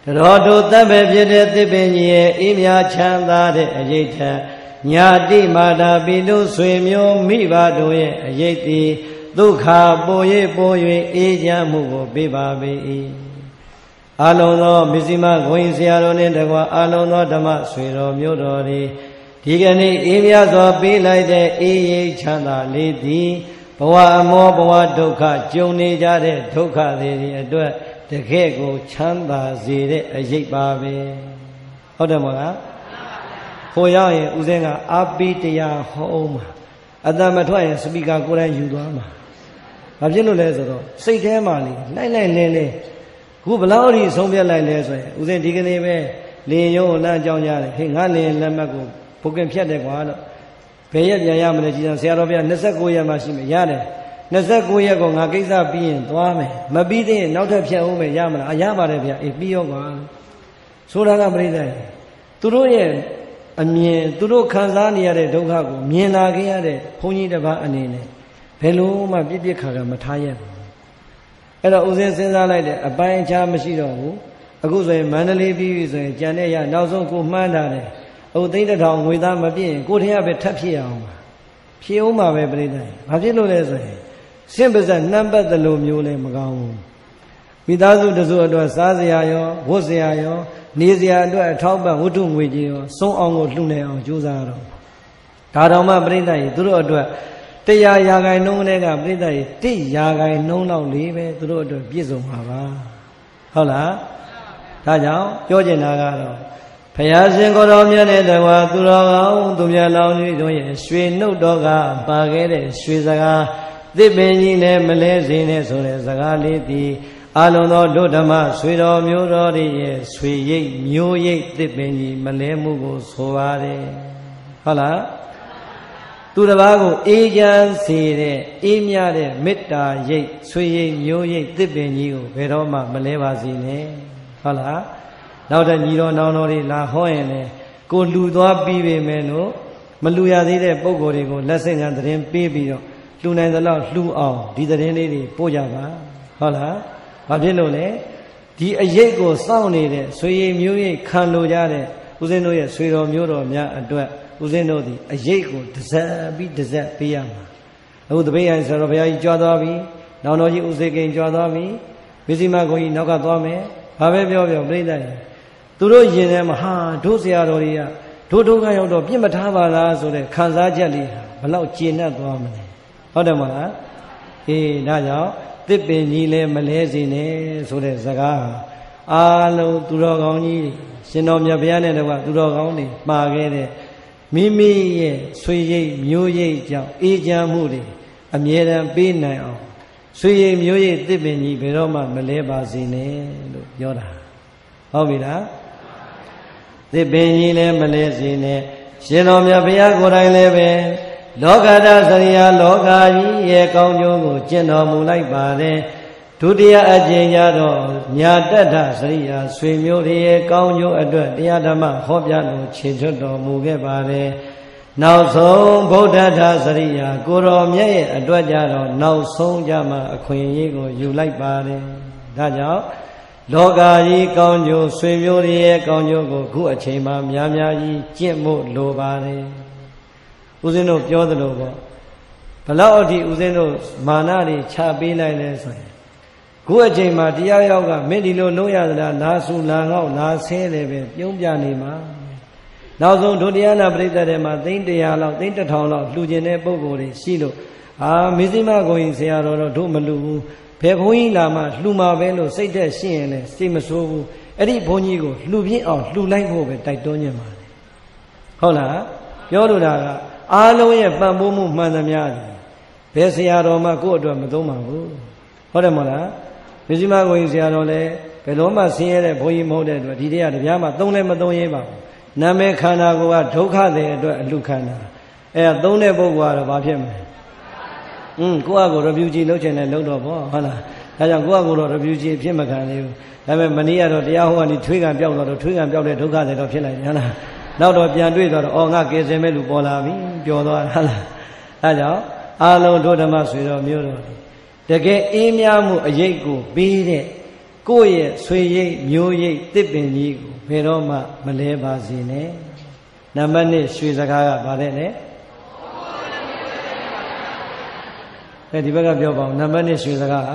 ရောတို့တတ်ပဲဖြစ်တဲ့သစ်ပင်ကြီးရဲ့အေးမြချမ်းသာတဲ့အရေးထက်ညာတိမာတာပိတို့ဆွေမျိုးမိဘတို့ရဲ့အရေးတည်ဒုက္ခပို၍ပို၍အေးချမ်းမှုကိုပေးပါပေ၏အလုံးသောမစ္စည်းမဂုဏ်ဆရာတော်နှင့်တကွာအလုံးသောဓမ္မဆွေတော်မျိုးတော်တွေဒီကနေ့အေးမြစွာပေးလိုက်တဲ့အေးရိပ်ချမ်းသာလေးသည်ဘဝအမောဘဝဒုက္ခကြုံနေကြတဲ့ဒုက္ခတွေအတွက်တကယ့်ကိုချမ်းသာစေတဲ့အရေးပါပဲဟုတ်တယ်မဟုတ်လားခိုးရောက်ရင်ဦးစင်းကအာပိတရားဟောအောင်မှာအတမထွက်ရင်စပီကာကိုယ်တိုင်ယူသွားမှာဘာဖြစ်လို့လဲဆိုတော့စိတ်ထဲမှာလေလိုက်လိုက်လဲလဲခုဘလောက်ဒီဆုံးဖြတ်လိုက်လဲဆိုရင်ဦးစင်းဒီကနေ့ပဲလင်းရုံးလမ်းကြောင်းကြတယ်ဟေးငါလင်းလက်မှတ်ကိုဘုကင်ဖြတ်တယ်ကွာတော့ဘယ်ရက်ပြန်ရမလဲကြည်ဆရာတော်ဗျာနှစ်၉ရက်မှရှိမယ်ရတယ်နှစ်၉ရက်ကိုငါကိစ္စပြီးရင်သွားမယ်မပြီးသေးရင်နောက်ထပ်ဖြတ်အောင်မယ်ရမလားအရပါတယ်ဗျာအေးပြီးရောကွာဆိုတာကပြိဿရဲ့သူတို့ရဲ့အမြင်သူတို့ခံစားနေရတဲ့ဒုက္ခကိုမြင်လာခဲ့ရတဲ့ဘုန်းကြီးတစ်ပါးအနေနဲ့ဘယ်လိုမှပြစ်ပြစ်ခါခါမထားရဘူးအဲ့တော့ဦးစင်းစဉ်းစားလိုက်တဲ့အပိုင်းအခြားမရှိတော့ဘူးအခုဆိုရင်မန္တလေးပြီးပြီဆိုရင်ကြံတဲ့ရနောက်ဆုံးကိုမှန်းတာတယ်အုတ်သိန်းတစ်ထောင်ငွေသားမပြည့်ရင်ကိုထရပဲထပ်ဖြစ်အောင်ပါဖြစ်အောင်ပါပဲပြိဿရဲ့ဘာဖြစ်လို့လဲဆိုရင်ရှင်းပါစနှမ်းပတ်သလိုမျိုးလဲမကောင်းဘူးမိသားစုတစုအတွက်စားစရာရောဝတ်စရာရောနေစရာအတွက်အထောက်ပံ့ဝတ္ထုငွေကြီးရောစုံအောင်ကိုလှူနေအောင်ကြိုးစားတော့ဒါတော်မှပြိဿရဲ့သူတို့အတွက်တရားရာဂိုင်နှုံးတွေကပြိဿရဲ့တိရာဂိုင်နှုံးလောက်လေးပဲသူတို့အတွက်ပြည့်စုံပါပါဟုတ်လားဒါကြောင့်ပြောချင်တာကတော့ဘုရားရှင်ကိုယ်တော်မြတ်တဲ့တကွာသူတော်ကောင်းသူမြတ်လောင်းကြီးတို့ရဲ့ရွှေနှုတ်တော်ကပါခဲ့တဲ့ရွှေစကားသစ်ပင်ကြီးနဲ့မလဲစင်းနဲ့ဆိုတဲ့စကားလေးသည်အလုံးသောဒုဓမ္မဆွေတော်မျိုးတော်တွေရဲ့ဆွေရိပ်မျိုးရိပ်သစ်ပင်ကြီးမလဲမှုကိုဆိုပါတယ်ဟုတ်လားသူတစ်ပါးကိုအေးချမ်းစေတဲ့အေးမြတဲ့မေတ္တာရိပ်ဆွေရိပ်မျိုးရိပ်သစ်ပင်ကြီးကိုဘယ်တော့မှမလဲပါစေနဲ့ဟုတ်လားနောက်တဲ့ညီတော်နောင်တော်တွေလာဟောရင်လေကိုလှူသွားပြီးပြီမယ်လို့မလှူရသေးတဲ့ပုံကိုယ်တွေကိုလက်ဆင့်ကမ်းသတင်းပေးပြီးတော့လှူနိုင်သလောက်လှူအောင်ဒီသတင်းလေးတွေပို့ကြပါဟုတ်လားဘာဖြစ်လို့လဲဒီအရေးကိုစောင့်နေတဲ့ဆွေရိပ်မျိုးရိပ်ခံလို့ကြတဲ့ဦးဇင်းတို့ရဲ့ဆွေတော်မျိုးတော်များအတွက်ဦးဇင်းတို့ဒီအရေးကိုတစ်စက်ပြီးတစ်စက်ပေးရမှာအခုတပည့်ရဆရာတော်ဘုရားကြီးကြွားသွားပြီနောင်တော်ကြီးဦးစေကိန်ကြွားသွားပြီမစ္စည်းမကိုကြီးနောက်ကသွားမယ်ဘာပဲပြောပြောပြိဿရဲ့သူတို့ယင်ထဲမှာဟာတို့ဆရာတော်တွေကတို့ဒုက္ခရောက်တော့ပြစ်မထားပါလားဆိုတဲ့ခံစားချက်လေးဘလောက်ကျေနပ်သွားမလဲဟုတ်တယ်မလားအေးဒါကြောင့်သစ်ပင်ကြီးလည်းမလဲစေနဲ့ဆိုတဲ့စကားဟာအားလုံးသူတော်ကောင်းကြီးရှင်တော်မြတ်ဘုရားနဲ့တကွသူတော်ကောင်းတွေမှာခဲ့တဲ့မိမိရဲ့ဆွေရိပ်မျိုးရိပ်ကြောင့်အေးချမ်းမှုတွေအမြဲတမ်းပေးနိုင်အောင်ဆွေရိပ်မျိုးရိပ်သစ်ပင်ကြီးဘယ်တော့မှမလဲပါစေနဲ့လို့ပြောတာဟုတ်ပြီလားသစ်ပင်ကြီးလည်းမလဲစေနဲ့ရှင်တော်မြတ်ဘုရားကိုယ်တိုင်လည်းပဲလောကဓာစရိယာလောကကြီးရဲ့ကောင်းကျိုးကိုကျင့်တော်မူလိုက်ပါတယ်ဒုတိယအကျင့်ကြတော့ညာတတ္ထစရိယာဆွေမျိုးတွေရဲ့ကောင်းကျိုးအတွက်တရားဓမ္မဟောပြလို့ခြေချွတ်တော်မူခဲ့ပါတယ်နောက်ဆုံးဗုဒ္ဓဓာစရိယာကိုတော်မြတ်ရဲ့အတွက်ကြတော့နောက်ဆုံးကြမှာအခွင့်အရေးကိုယူလိုက်ပါတယ်ဒါကြောင့်လောကကြီးကောင်းကျိုးဆွေမျိုးတွေရဲ့ကောင်းကျိုးကိုခုအချိန်မှာများများကြီးကျင့်ဖို့လိုပါတယ်ဦးဇင်းတို့ပြောသလိုပေါ့ဘလောက်အထိဦးဇင်းတို့မာနတွေချပေးလိုက်လဲဆိုရင်ခုအချိန်မှာတရားရောက်ကမင်းဒီလိုလုံးရသလားလာဆူလာငေါ့လာဆဲတယ်ပဲပြုံးပြနေမှာနောက်ဆုံးဒုတိယနာပရိသတ်ထဲမှာသိန်းတရာလောက်သိန်းတစ်ထောင်လောက်လှူကျင်တဲ့ပုံကိုယ်တွေရှိလို့အာမစ္စည်းမကိုကြီးဆရာတော်တော့တို့မလှူဘူးဘယ်ဘုန်းကြီးလာမှလှူမှာပဲလို့စိတ်သက်ရှင်းရင်လည်းစိတ်မဆိုးဘူးအဲ့ဒီဘုန်းကြီးကိုလှူပြင်းအောင်လှူလိုက်ဖို့ပဲတိုက်တွန်းနေပါလေဟုတ်လားပြောလို့တာကအားလုံးရဲ့ပံ့ပိုးမှုမှန်သမျှတယ်ဘယ်ဆရာတော်မှကိုယ့်အတွက်မသုံးပါဘူးဟုတ်တယ်မဟုတ်လားမစ္စည်းမကိုကြီးဆရာတော်လည်းဘယ်တော့မှဆင်းရဲတဲ့ဘုန်းကြီးမဟုတ်တဲ့အတွက်ဒီတည်းကတရားမှသုံးလည်းမသုံးရဲပါဘူးနာမည်ခန္ဓာကိုယ်ကဒုက္ခတဲ့အတွက်အလှခန္ဓာအဲသုံးတဲ့ပုဂ္ဂိုလ်ကတော့ဘာဖြစ်မလဲอืมကိုယ့်အကို review ကြီးလုပ်ချင်တယ်လုပ်တော့ဗောဟုတ်လားဒါကြောင့်ကိုယ့်အကိုတော့ review ကြီးဖြစ်မခံသေးဘူးဒါပေမဲ့မနေ့ကတော့တရားဟောကနေထွေးကံပြောက်သွားတော့ထွေးကံပြောက်တဲ့ဒုက္ခတဲ့တော့ဖြစ်လိုက်တယ်ဟုတ်လားနောက်တော့ပြန်တွေ့သွားတော့အော်ငါကယ်ဆယ်မဲ့လူပေါ်လာပြီပျော်သွားဟုတ်လားဒါကြောင့်အာလုံးတို့ဓမ္မဆွေတော်မျိုးတော်တကယ်အေးမြမှုအရေးကိုပေးတဲ့ကိုယ့်ရဲ့ဆွေရိတ်မျိုးရိတ်တစ်ပင်ကြီးကိုဘယ်တော့မှမလဲပါစေနဲ့နံပါတ်နှစ်ရွှေစကားကဗါတဲ့လေအဲဒီဘက်ကပြောပါဦးနံပါတ်နှစ်ရွှေစကားက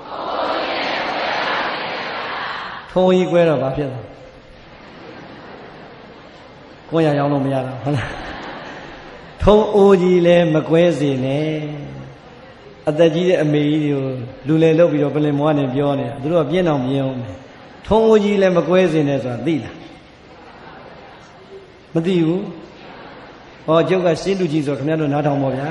ထုံးကြီးကွဲတော့ဘာဖြစ်လဲကိုရရောင်းလို့မရတော့ဟုတ်လားထုံးအိုးကြီးလည်းမကွဲစေနဲ့အသက်ကြီးတဲ့အမေကြီးတွေကိုလူလေလုတ်ပြီးတော့ပလင်မွားနေပြောနေတာသူတို့ကပြင်းအောင်ပြင်းအောင်မယ်ထုံးအိုးကြီးလည်းမကွဲစေနဲ့ဆိုတာသိလားမသိဘူးဟောကျုပ်ကရှင်းလူကြီးဆိုခင်ဗျားတို့နားထောင်ပါဗျာ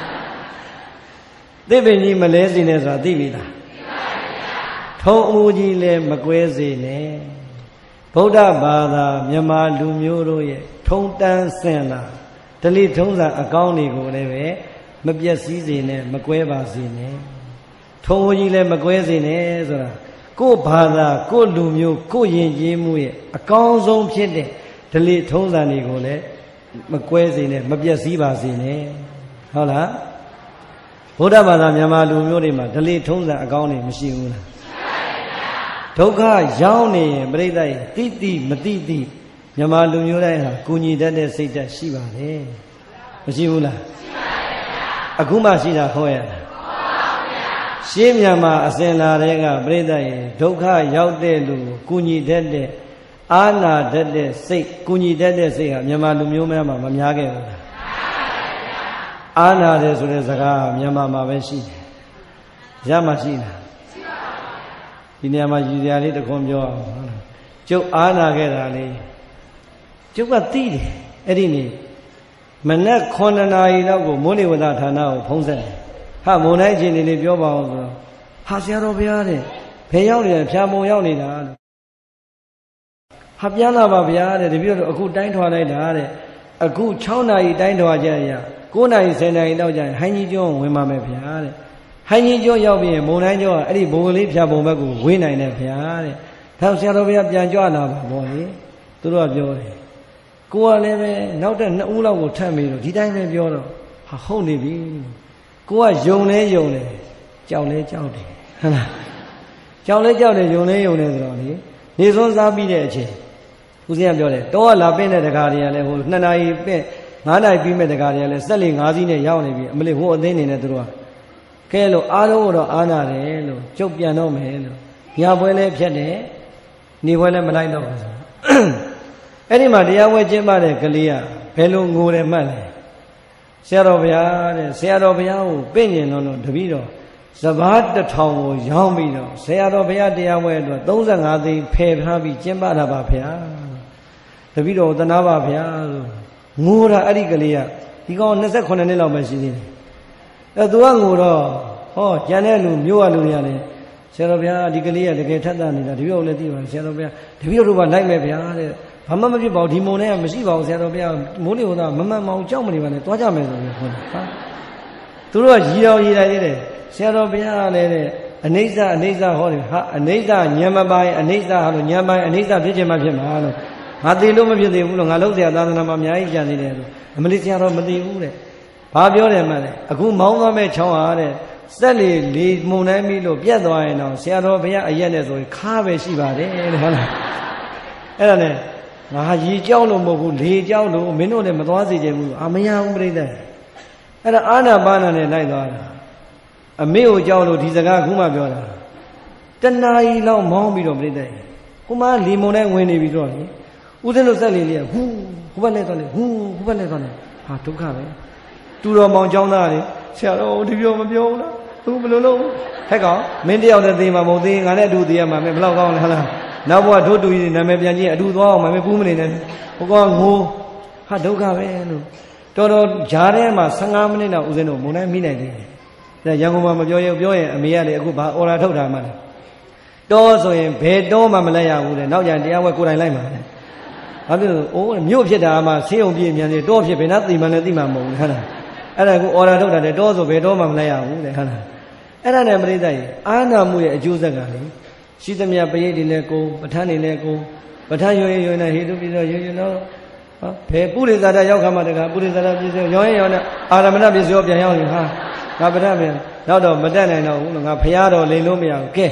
သစ်ပင်ကြီးမလဲစေနဲ့ဆိုတာသိပြီလားထုံးအိုးကြီးလည်းမကွဲစေနဲ့ဗုဒ္ဓဘာသာမြန်မာလူမျိုးတို့ရဲ့ထုံးတမ်းစင်လာဓလေ့ထုံးစံအကောင်းတွေကိုလည်းပဲမပြည့်စည်စေနဲ့မကွဲပါစေနဲ့ထုံးအိုးကြီးလည်းမကွဲစေနဲ့ဆိုတာကိုယ့်ဘာသာကိုယ့်လူမျိုးကိုယ့်ယဉ်ကျေးမှုရဲ့အကောင်းဆုံးဖြစ်တဲ့ဓလေ့ထုံးစံတွေကိုလည်းမကွဲစေနဲ့မပြည့်စည်ပါစေနဲ့ဟုတ်လားဗုဒ္ဓဘာသာမြန်မာလူမျိုးတွေမှာဓလေ့ထုံးစံအကောင်းတွေမရှိဘူးလားဒုက္ခရောက်နေရင်ပြိဿရဲ့တိတိမတိတိမြန်မာလူမျိုးတိုင်းဟာကုညီတတ်တဲ့စိတ်ဓာတ်ရှိပါတယ်မရှိဘူးလားရှိပါရဲ့ဗျာအခုမှရှိတာဟောရလားဟောပါဗျာရှင်းမြန်မာအစဉ်လာတဲ့ကပြိဿရဲ့ဒုက္ခရောက်တဲ့လူကိုကုညီတတ်တဲ့အာနာတတ်တဲ့စိတ်ကုညီတတ်တဲ့စိတ်ဟာမြန်မာလူမျိုးများမှာမများခဲ့ဘူးလားအာနာတယ်ဆိုတဲ့စကားမြန်မာမှာပဲရှိတယ်ရမှရှိလားဒီနေရာမှာရည်စရာလေးတစ်ခွန်းပြောအောင်ဟုတ်လားကျုပ်အားနာခဲ့တာလေကျုပ်ကသိတယ်အဲ့ဒီနေ့မနက်ခုနှစ်နာရီလောက်ကိုမိုးလေဝသဌာနကိုဖုံးဆက်တယ်ဟာမုံတိုင်းချင်းလေးပြောပါအောင်ဆိုတော့ဟာဆရာတော်ဘုရားတဲ့ဘယ်ရောက်နေလဲဖြာပုံရောက်နေတာလို့ဟာပြန်လာပါဗျာတဲ့တပည့်တော်အခုတိုင်းထွာလိုက်တာတဲ့အခု၆နာရီတိုင်းထွာကြရ၉နာရီ၁၀နာရီလောက်ကျရင်ဟိုင်းကြီးကျွန်းဝင်ပါမယ်ဗျာတဲ့ဟိုင်းကြီးကျွန်းရောက်ပြီးရင်မုံတိုင်းကျွန်းကအဲ့ဒီဘုံကလေးဖြာပုံဘက်ကိုဝေးနိုင်တယ်ဗျာတဲ့ဒါဆရာတော်ဘုရားပြန်ကြွလာပါဘောလေသူတို့ကပြောတယ်ကိုကလည်းပဲနောက်တဲ့နှစ်ဦးလောက်ကိုထပ်ပြီးတော့ဒီတိုင်းပဲပြောတော့ဟာဟုတ်နေပြီကိုကယုံလဲယုံတယ်ကြောက်လဲကြောက်တယ်ဟုတ်လားကြောက်လဲကြောက်တယ်ယုံလဲယုံတယ်ဆိုတော့လေနေစွန်းစားပြီးတဲ့အချိန်ဦးဇင်းကပြောတယ်တောကလာပင့်တဲ့တကားတွေကလည်းဟိုနှစ်နာရီပင့်ငါးနာရီပြီးမဲ့တကားတွေကလည်းစက်လေငါးစီးနဲ့ရောက်နေပြီအမလေးဟိုအသိနေနဲ့သူတို့ကကဲလို့အားလုံးတော့အားနာတယ်လို့ကျုပ်ပြန်တော့မယ်လို့ညာပွဲလဲဖြတ်တယ်နေပွဲလဲမလိုက်တော့ဘူးဆိုအဲ့ဒီမှာတရားဝဲကျင်းပတဲ့ကလေးကဘယ်လိုငိုတယ်မှတ်လဲဆရာတော်ဘုရားတဲ့ဆရာတော်ဘုရားကိုပင့်ကျင်တော့တပည့်တော်စဘာတစ်ထောင်ကိုရောင်းပြီးတော့ဆရာတော်ဘုရားတရားဝဲအတွက်သုံးဆယ့်ငါးသိန်းဖယ်ထားပြီးကျင်းပတာပါဗျာတပည့်တော်သနာပါဗျာဆိုငိုတာအဲ့ဒီကလေးကဒီကောင်၂၈နှစ်လောက်ပဲရှိသေးတယ်အဲသူကငိုတော့ဟောကျန်တဲ့လူမျိုးကလူတွေကလည်းဆရာတော်ဘုရားဒီကလေးကတကယ်ထက်သန်နေတာတပည့်တော်လည်းသိပါတယ်ဆရာတော်ဘုရားတပည့်တော်တို့ကလိုက်မယ်ဗျာတဲ့ဘာမှမဖြစ်ပါဘူးဒီမုံနဲ့ကမရှိပါဘူးဆရာတော်ဘုရားမိုးလေဟိုသားမမှန်မအောင်ကြောက်မနေပါနဲ့တွားကြမယ်ဆိုပြီးဟောတာဟာသူတို့ကရည်တော်ရည်တိုင်းလေးတဲ့ဆရာတော်ဘုရားလည်းတဲ့အနိစ္စအနိစ္စဟောတယ်ဟာအနိစ္စညံမပိုင်အနိစ္စဟာလို့ညံပိုင်အနိစ္စဖြစ်ခြင်းမှဖြစ်မှာလို့ငါသိလို့မဖြစ်သေးဘူးလို့ငါလုံးဆရာသာသနာမှာအများကြီးကြံနေတယ်လို့အမလေးဆရာတော်မသိဘူးတဲ့ဘာပြောတယ်မှလဲအခုမောင်းသွားမဲ့ချောင်းဟာတဲ့စက်လေလေမုံတိုင်းပြီးလို့ပြတ်သွားရင်တော့ဆရာတော်ဘုရားအရက်နဲ့ဆိုရင်ခါပဲရှိပါတယ်တဲ့ဟုတ်လားအဲ့ဒါနဲ့ငါရေကြောက်လို့မဟုတ်ဘူးလေကြောက်လို့မင်းတို့လည်းမသွားစေချင်ဘူးအာမရဘူးပြိတ္တအဲ့ဒါအာနာပါနာနဲ့လိုက်သွားတာအမေကိုကြောက်လို့ဒီစကားခုမှပြောတာတဏှာကြီးလောက်မောင်းပြီးတော့ပြိတ္တကိုမလီမုံနဲ့ဝင်နေပြီတော့လေဦးဇင်းတို့စက်လေးလေးကဟူးဟိုဘက်လဲသွားလေဟူးဟိုဘက်လဲသွားလေဟာဒုက္ခပဲတူတော်မောင်ကျောင်းသားတွေဆရာတော်ဒီပြောမပြောဘူးလားသူဘယ်လိုလုပ်ဟဲ့ကောင်မင်းတယောက်တည်းသိမှာမဟုတ်သေးငါနဲ့အတူသိရမှာမင်းဘယ်လောက်ကောင်းလဲဟလားနောက်ဘဝတို့တူကြီးနာမည်ပြန်ကြည့်အတူသွားအောင်မင်းပူးမနေနဲ့ဟိုကောင်ငိုဟာဒုက္ခပဲလို့တော်တော်ဂျားထဲမှာ၁၅မိနစ်တော့ဦးဇင်းတို့မုံတိုင်းမိနိုင်တယ်ဒါရန်ကုန်မှာမပြောရပြောရင်အမေကလေအခုဘာအော်ရာထုတ်တာမှလဲတောဆိုရင်ဘယ်တောမှမလိုက်ရဘူးတဲ့နောက်ကျရင်တရားဝဲကိုယ်တိုင်လိုက်မှာတဲ့ဘာဖြစ်လို့အိုးမြို့ဖြစ်တာမှဆေးုံပြည့်မြန်နေတောဖြစ်ဘယ်နှသိမှလည်းသိမှမဟုတ်ဘူးဟုတ်လားအဲ့ဒါကိုအော်ရာထုတ်တာတဲ့တောဆိုဘယ်တောမှမလိုက်ရဘူးတဲ့ဟုတ်လားအဲ့ဒါနဲ့ပြိဿကြီးအာနာမှုရဲ့အကျိုးဆက်ကလေရှိသမျှပရိသေလည်းကိုပဋ္ဌာန်းနေလည်းကိုပဋ္ဌာန်းရွေရွေနဲ့ဟိတုပိတော့ရွေရွေတော့ဟောဘယ်ပုရိသတာရောက်ခါမှတကပုရိသတာပြည့်စုံရောင်းရင်ရောင်းနဲ့အာရမဏပြည့်စုံပြန်ရောက်ရင်ဟာငါပဋ္ဌာန်းပြန်နောက်တော့မတက်နိုင်တော့ဘူးလို့ငါဖရာတော်လိန်လို့မရဘူးကဲ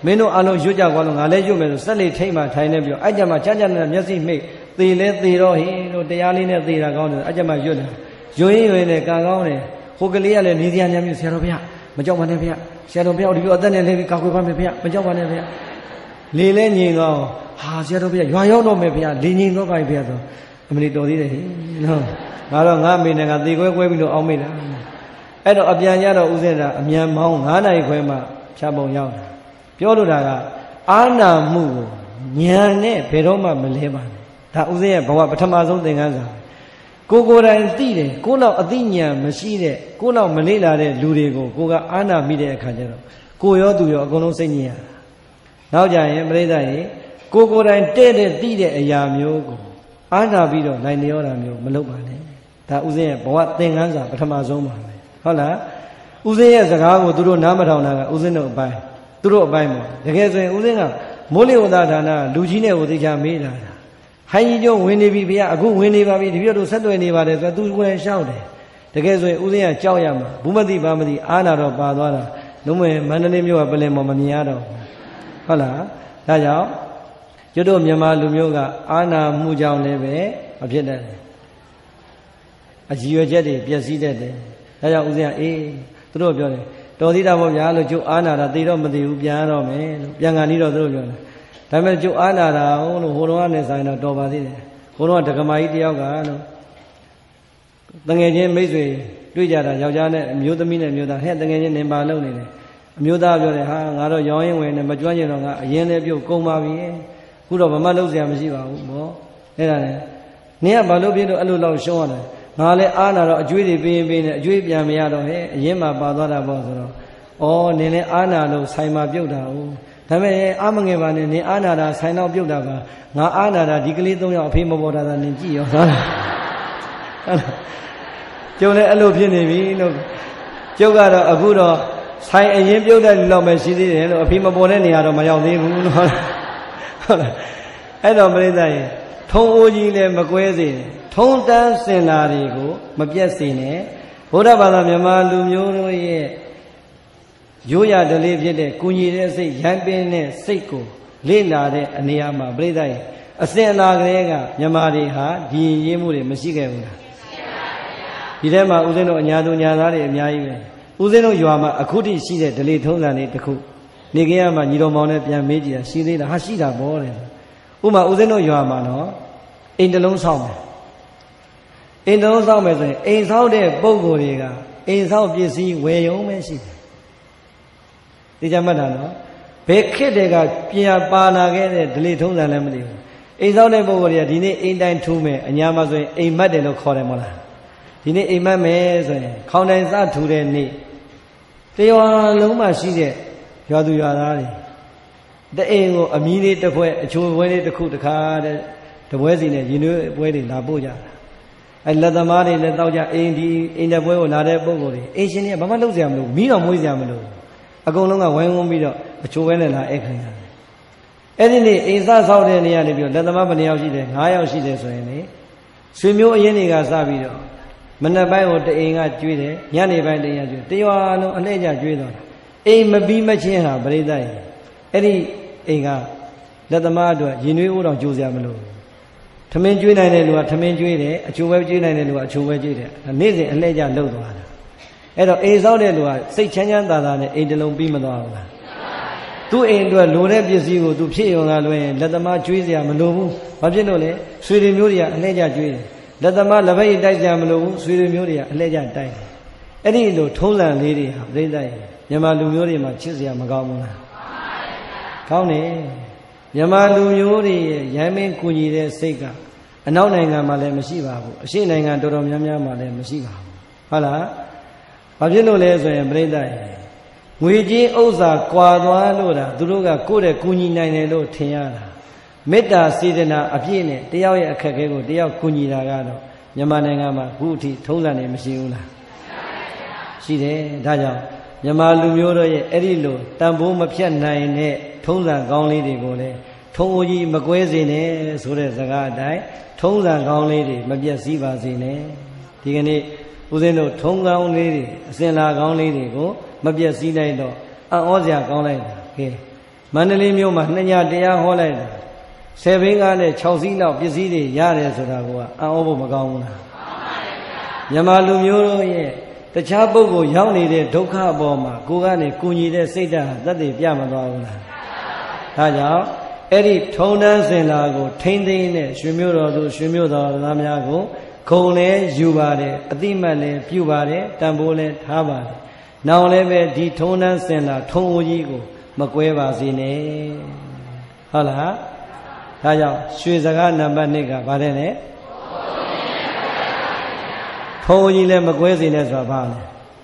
မင်းတို့အလုံးရွတ်ကြကွာလို့ငါလည်းရွတ်မယ်ဆိုစက်လေးထိတ်မှထိုင်နေပြီးအဲ့ကြမှာချမ်းချမ်းနဲ့မျက်စိမိတ်သေလဲသေတော့ဟင်းတို့တရားလေးနဲ့သေတာကောင်းတယ်အဲ့ကြမှာရွတ်တယ်ရွတ်ရင်ရွတ်ရင်ကံကောင်းတယ်ဟိုကလေးကလည်းနေစရာညမျိုးဆရာတော်ဘုရားမကြောက်ပါနဲ့ဘုရားဆရာတော်ဘုရားဒီလိုအသက်နဲ့လေးပြီးကာကွယ်ပါမယ်ဘုရားမကြောက်ပါနဲ့ဘုရားလေလဲငြိမ်တော့ဟာဆရာတော်ဘုရားရွာရောက်တော့မယ်ဘုရားလေငြိမ်တော့ပါဘုရားဆိုအမလီတော်သေးတယ်ဟင်နော်ငါတော့ငါမိနဲ့ကသေခွဲခွဲပြီးတော့အောင်းမိတာအဲ့တော့အပြန်ရတော့ဥစဉ်တာအမြန်မောင်းငါးနာရီခွဲမှဖြတ်ပုံရောက်တာပြောလို့တာကအာနာမှုကိုဉာဏ်နဲ့ဘယ်တော့မှမလဲပါနဲ့ဒါဥစဉ်ရဲ့ဘဝပထမဆုံးသင်ခန်းစာကိုကိုယ်တိုင်သိတယ်ကိုလောက်အသိဉာဏ်မရှိတဲ့ကိုလောက်မလေ့လာတဲ့လူတွေကိုကိုကအာနာမိတဲ့အခါကျတော့ကိုရောသူရောအကုန်လုံးစိတ်ညစ်ရတာနောက်ကြရင်ပြိဿရေကိုကိုယ်တိုင်တဲ့တဲ့သိတဲ့အရာမျိုးကိုအာနာပြီးတော့နိုင်လျောတာမျိုးမလုပ်ပါနဲ့ဒါဥစဉ်ရဲ့ဘဝသင်ခန်းစာပထမဆုံးပါပဲဟုတ်လားဥစဉ်ရဲ့စကားကိုသူတို့နားမထောင်တာကဥစဉ်တို့အပိုင်းသူတို့အပိုင်းပေါ့တကယ်ဆိုရင်ဥစဉ်ကမိုးလေဝသဌာနလူကြီးနဲ့ကိုသိချာမေးလာတာဟိုင်းကြီးကျုံဝင်နေပြီဗျာအခုဝင်နေပါပြီတပည့်တို့ဆက်သွယ်နေပါတယ်ဆိုတော့သူဝင်လျှောက်တယ်တကယ်ဆိုရင်ဥစဉ်ကကြောက်ရမှာဘူးမသိပါမသိအာနာတော့ပါသွားတာလုံးဝမန္တလေးမြို့ကပလင်ပေါ်မမြင်ရတော့ဟုတ်လားဒါကြောင့်ကျွတ်တို့မြန်မာလူမျိုးကအာနာမှုကြောင့်လည်းပဲမဖြစ်တတ်တယ်အကြည်ရွယ်ချက်တွေပျက်စီးတတ်တယ်ဒါကြောင့်ဦးဇင်းကအေးသူတို့ပြောတယ်တော်သေးတာပေါ့ဗျာလို့ကျုပ်အာနာတာသေတော့မသေးဘူးပြန်ရတော့မယ်လို့ပြန်ကန်ပြီးတော့သူတို့ပြောတယ်ဒါပေမဲ့ကျုပ်အာနာတာဟုတ်လို့ဟိုတော့နဲ့ဆိုင်တော့တော်ပါသေးတယ်ဟိုတော့ဒကမာကြီးတယောက်ကလို့တငယ်ချင်းမိတ်ဆွေတွေ့ကြတာယောက်ျားနဲ့အမျိုးသမီးနဲ့အမျိုးသားဟဲ့တငယ်ချင်းနေပါလုံနေတယ်အမျိုးသားပြောတယ်ဟာငါတော့ရောင်းရင်ဝင်နေမကျွမ်းကျင်တော့ငါအရင်လည်းပြုတ်ကုန်ပါပြီခုတော့ဘာမှလုပ်စရာမရှိပါဘူးဘောအဲ့ဒါနဲ့နင်ကဘာလို့ပြတော့အဲ့လိုလောက်ရှုံးရတယ်ငါလည်းအားနာတော့အကျွေးတွေပေးရင်ပေးနေအကျွေးပြန်မရတော့ဟဲ့အရင်မှပါသွားတာပေါ့ဆိုတော့ဩနင်လည်းအားနာလို့ဆိုင်မှာပြုတ်တာဟုတ်ဒါပေမဲ့အားမငယ်ပါနဲ့နင်အားနာတာဆိုင်တော့ပြုတ်တာပါငါအားနာတာဒီကလေးသုံးယောက်အဖေမပေါ်တာသာနင်ကြည့်ရောဟုတ်လားကျုံလည်းအဲ့လိုဖြစ်နေပြီလို့ကျုပ်ကတော့အခုတော့ဆိုင်အရင်ပြုတ်တဲ့လူလောက်ပဲရှိသေးတယ်လို့အဖေမပေါ်တဲ့နေရာတော့မရောက်သေးဘူးလို့ဟုတ်လားအဲ့တော့ပြိဿရေထုံအိုးကြီးလည်းမကွဲစေနဲ့ထုံတန်းစင်လာတွေကိုမပြတ်စေနဲ့ဘုရားဘာသာမြန်မာလူမျိုးတို့ရဲ့ရိုးရာဓလေ့ဖြစ်တဲ့ကုညီတဲ့စိတ်ရံပင်းတဲ့စိတ်ကိုလေ့လာတဲ့အနေအမှာပြိဿရေအစင်အလာကလေးကမြန်မာတွေဟာဒီရင်းမှုတွေမရှိခဲ့ဘူးလားဒီထဲမှာဦးဇင်းတို့အညာသူညာသားတွေအများကြီးပဲဦးဇင်းတို့ရွာမှာအခုထိရှိတဲ့ဓလေ့ထုံးစံတွေတစ်ခုနေကြရမှာညီတော်မောင်နဲ့ပြန်မေးကြည့်တာရှိသေးလားဟာရှိတာပေါ့တဲ့ဥမာဦးဇင်းတို့ရွာမှာနော်အိမ်တလုံးဆောက်မယ်အိမ်တလုံးဆောက်မယ်ဆိုရင်အိမ်ဆောက်တဲ့ပုံကိုယ်တွေကအိမ်ဆောက်ပစ္စည်းဝယ်ရုံပဲရှိတယ်ဒီကြမှတ်တာနော်ဘယ်ခေတ်တည်းကပြန်ပါလာခဲ့တဲ့ဓလေ့ထုံးစံလည်းမသိဘူးအိမ်ဆောက်တဲ့ပုံကိုယ်တွေကဒီနေ့အိမ်တိုင်းထူးမယ်အညာမှာဆိုရင်အိမ်မက်တယ်လို့ခေါ်တယ်မဟုတ်လားဒီနေ့အိမ်မက်မယ်ဆိုရင်ခေါင်းတိုင်းစထူတဲ့နေ့တရွာလုံးမှာရှိတဲ့ရွာသူရွာသားတွေတအိမ်ကိုအမီးလေးတစ်ဖွဲအချိုပွဲလေးတစ်ခုတစ်ခါတဲ့တပွဲစီနဲ့ရင်သွေးပွဲတွေလာပို့ကြတာအဲလက်သမားတွေလည်းတောက်ကြအိမ်ဒီအိမ်တဲ့ပွဲကိုလာတဲ့ပုံကိုယ်တွေအိမ်ရှင်တွေကဘာမှလုပ်စရာမလိုမီးတော်မွေးစရာမလိုအကုန်လုံးကဝိုင်းဝန်းပြီးတော့အချိုပွဲနဲ့လာဧခံရတယ်အဲ့ဒီနေ့အိမ်စားဆောက်တဲ့နေရာနေပြီးတော့လက်သမားဘယ်နှယောက်ရှိတယ်၅ယောက်ရှိတယ်ဆိုရင်လေဆွေမျိုးအရင်းတွေကစပြီးတော့မနက်ပိုင်းကိုတအိမ်ကကျွေးတယ်ညနေပိုင်းတအိမ်ကကျွေးတရွာလုံးအလှည့်ကျကျွေးတော့အိမ်မပြီးမချင်းဟာပြိဿရေအဲ့ဒီအိမ်ကလက်သမားအတွက်ရင်နှွေးဦးတော်ကြိုးစရာမလိုထမင်းကျွေးနိုင်တဲ့လူကထမင်းကျွေးတယ်အချိုပဲကျွေးနိုင်တဲ့လူကအချိုပဲကျွေးတယ်နေ့စဉ်အလှည့်ကျလှုပ်သွားတာအဲ့တော့အိမ်ဆောက်တဲ့လူကစိတ်ချမ်းချမ်းသာသာနဲ့အိမ်တစ်လုံးပြီးမသွားဘူးလားသူ့အိမ်အတွက်လိုတဲ့ပစ္စည်းကိုသူဖြည့်ရုံကလွှဲရင်လက်သမားကျွေးစရာမလိုဘူးဘာဖြစ်လို့လဲဆွေတွေမျိုးတွေကအလှည့်ကျကျွေးတယ်လက်သမားလက်ဖက်ရည်တိုက်စရာမလိုဘူးဆွေတွေမျိုးတွေကအလှည့်ကျတိုက်တယ်အဲ့ဒီလိုထုံးစံလေးတွေဟာပြိဿရေမြန်မာလူမျိုးတွေမှာချစ်စရာမကောင်းဘူးလားကောင်းတယ်မြန်မာလူမျိုးတွေရဲ့ရိုင်းမင်းကူညီတဲ့စိတ်ကအနောက်နိုင်ငံမှာလည်းမရှိပါဘူးအရှေ့နိုင်ငံတော်တော်များများမှာလည်းမရှိပါဘူးဟုတ်လားဘာဖြစ်လို့လဲဆိုရင်ပြိဿရေငွေကြေးဥစ္စာကွာသွားလို့တာသူတို့ကကိုယ့်တဲ့ကူညီနိုင်တယ်လို့ထင်ရတာမေတ္တာစေတနာအပြည့်နဲ့တယောက်ရဲ့အခက်အခဲကိုတယောက်ကူညီတာကတော့မြန်မာနိုင်ငံမှာခုအထိထုံးစံနေမရှိဘူးလားရှိတယ်ဒါကြောင့်မြန်မာလူမျိုးတို့ရဲ့အဲ့ဒီလိုတန်ဖိုးမဖြတ်နိုင်တဲ့ထုံးစံကောင်းလေးတွေကိုလည်းထုံးအိုကြီးမကွဲစေနဲ့ဆိုတဲ့စကားအတိုင်းထုံးစံကောင်းလေးတွေမပြတ်စည်းပါစေနဲ့ဒီကနေ့ဦးဇင်းတို့ထုံးကောင်းလေးတွေအစဉ်လာကောင်းလေးတွေကိုမပြတ်စည်းနိုင်တော့အံ့ဩစရာကောင်းလိုက်တာကဲ Mandalay Myo ma nanya deya ho lai da se bing ga ne chau si lauk pyasi de yare soda ko a an o bo ma kaung la Myanmar lu myo do ye tacha puggol yauk nede dukha a paw ma ko ka ne kunyi de sait tat ha tat de pya ma twa bu la da jaung edi thong nan sin la ko thain thain ne shwe myo do tu shwe myo do da mya ko khung le yu ba de a ti mat le pyu ba de tan bo le tha ba de naung le be di thong nan sin la thong o ji ko ma kwe ba si neဟုတ်လားဒါကြောင့်ရွှေစကားနံပါတ်twoကဗါတဲ့နဲ့ထုံးကြီးလည်းမကွဲစေနဲ့ဆိုတာဘာလဲ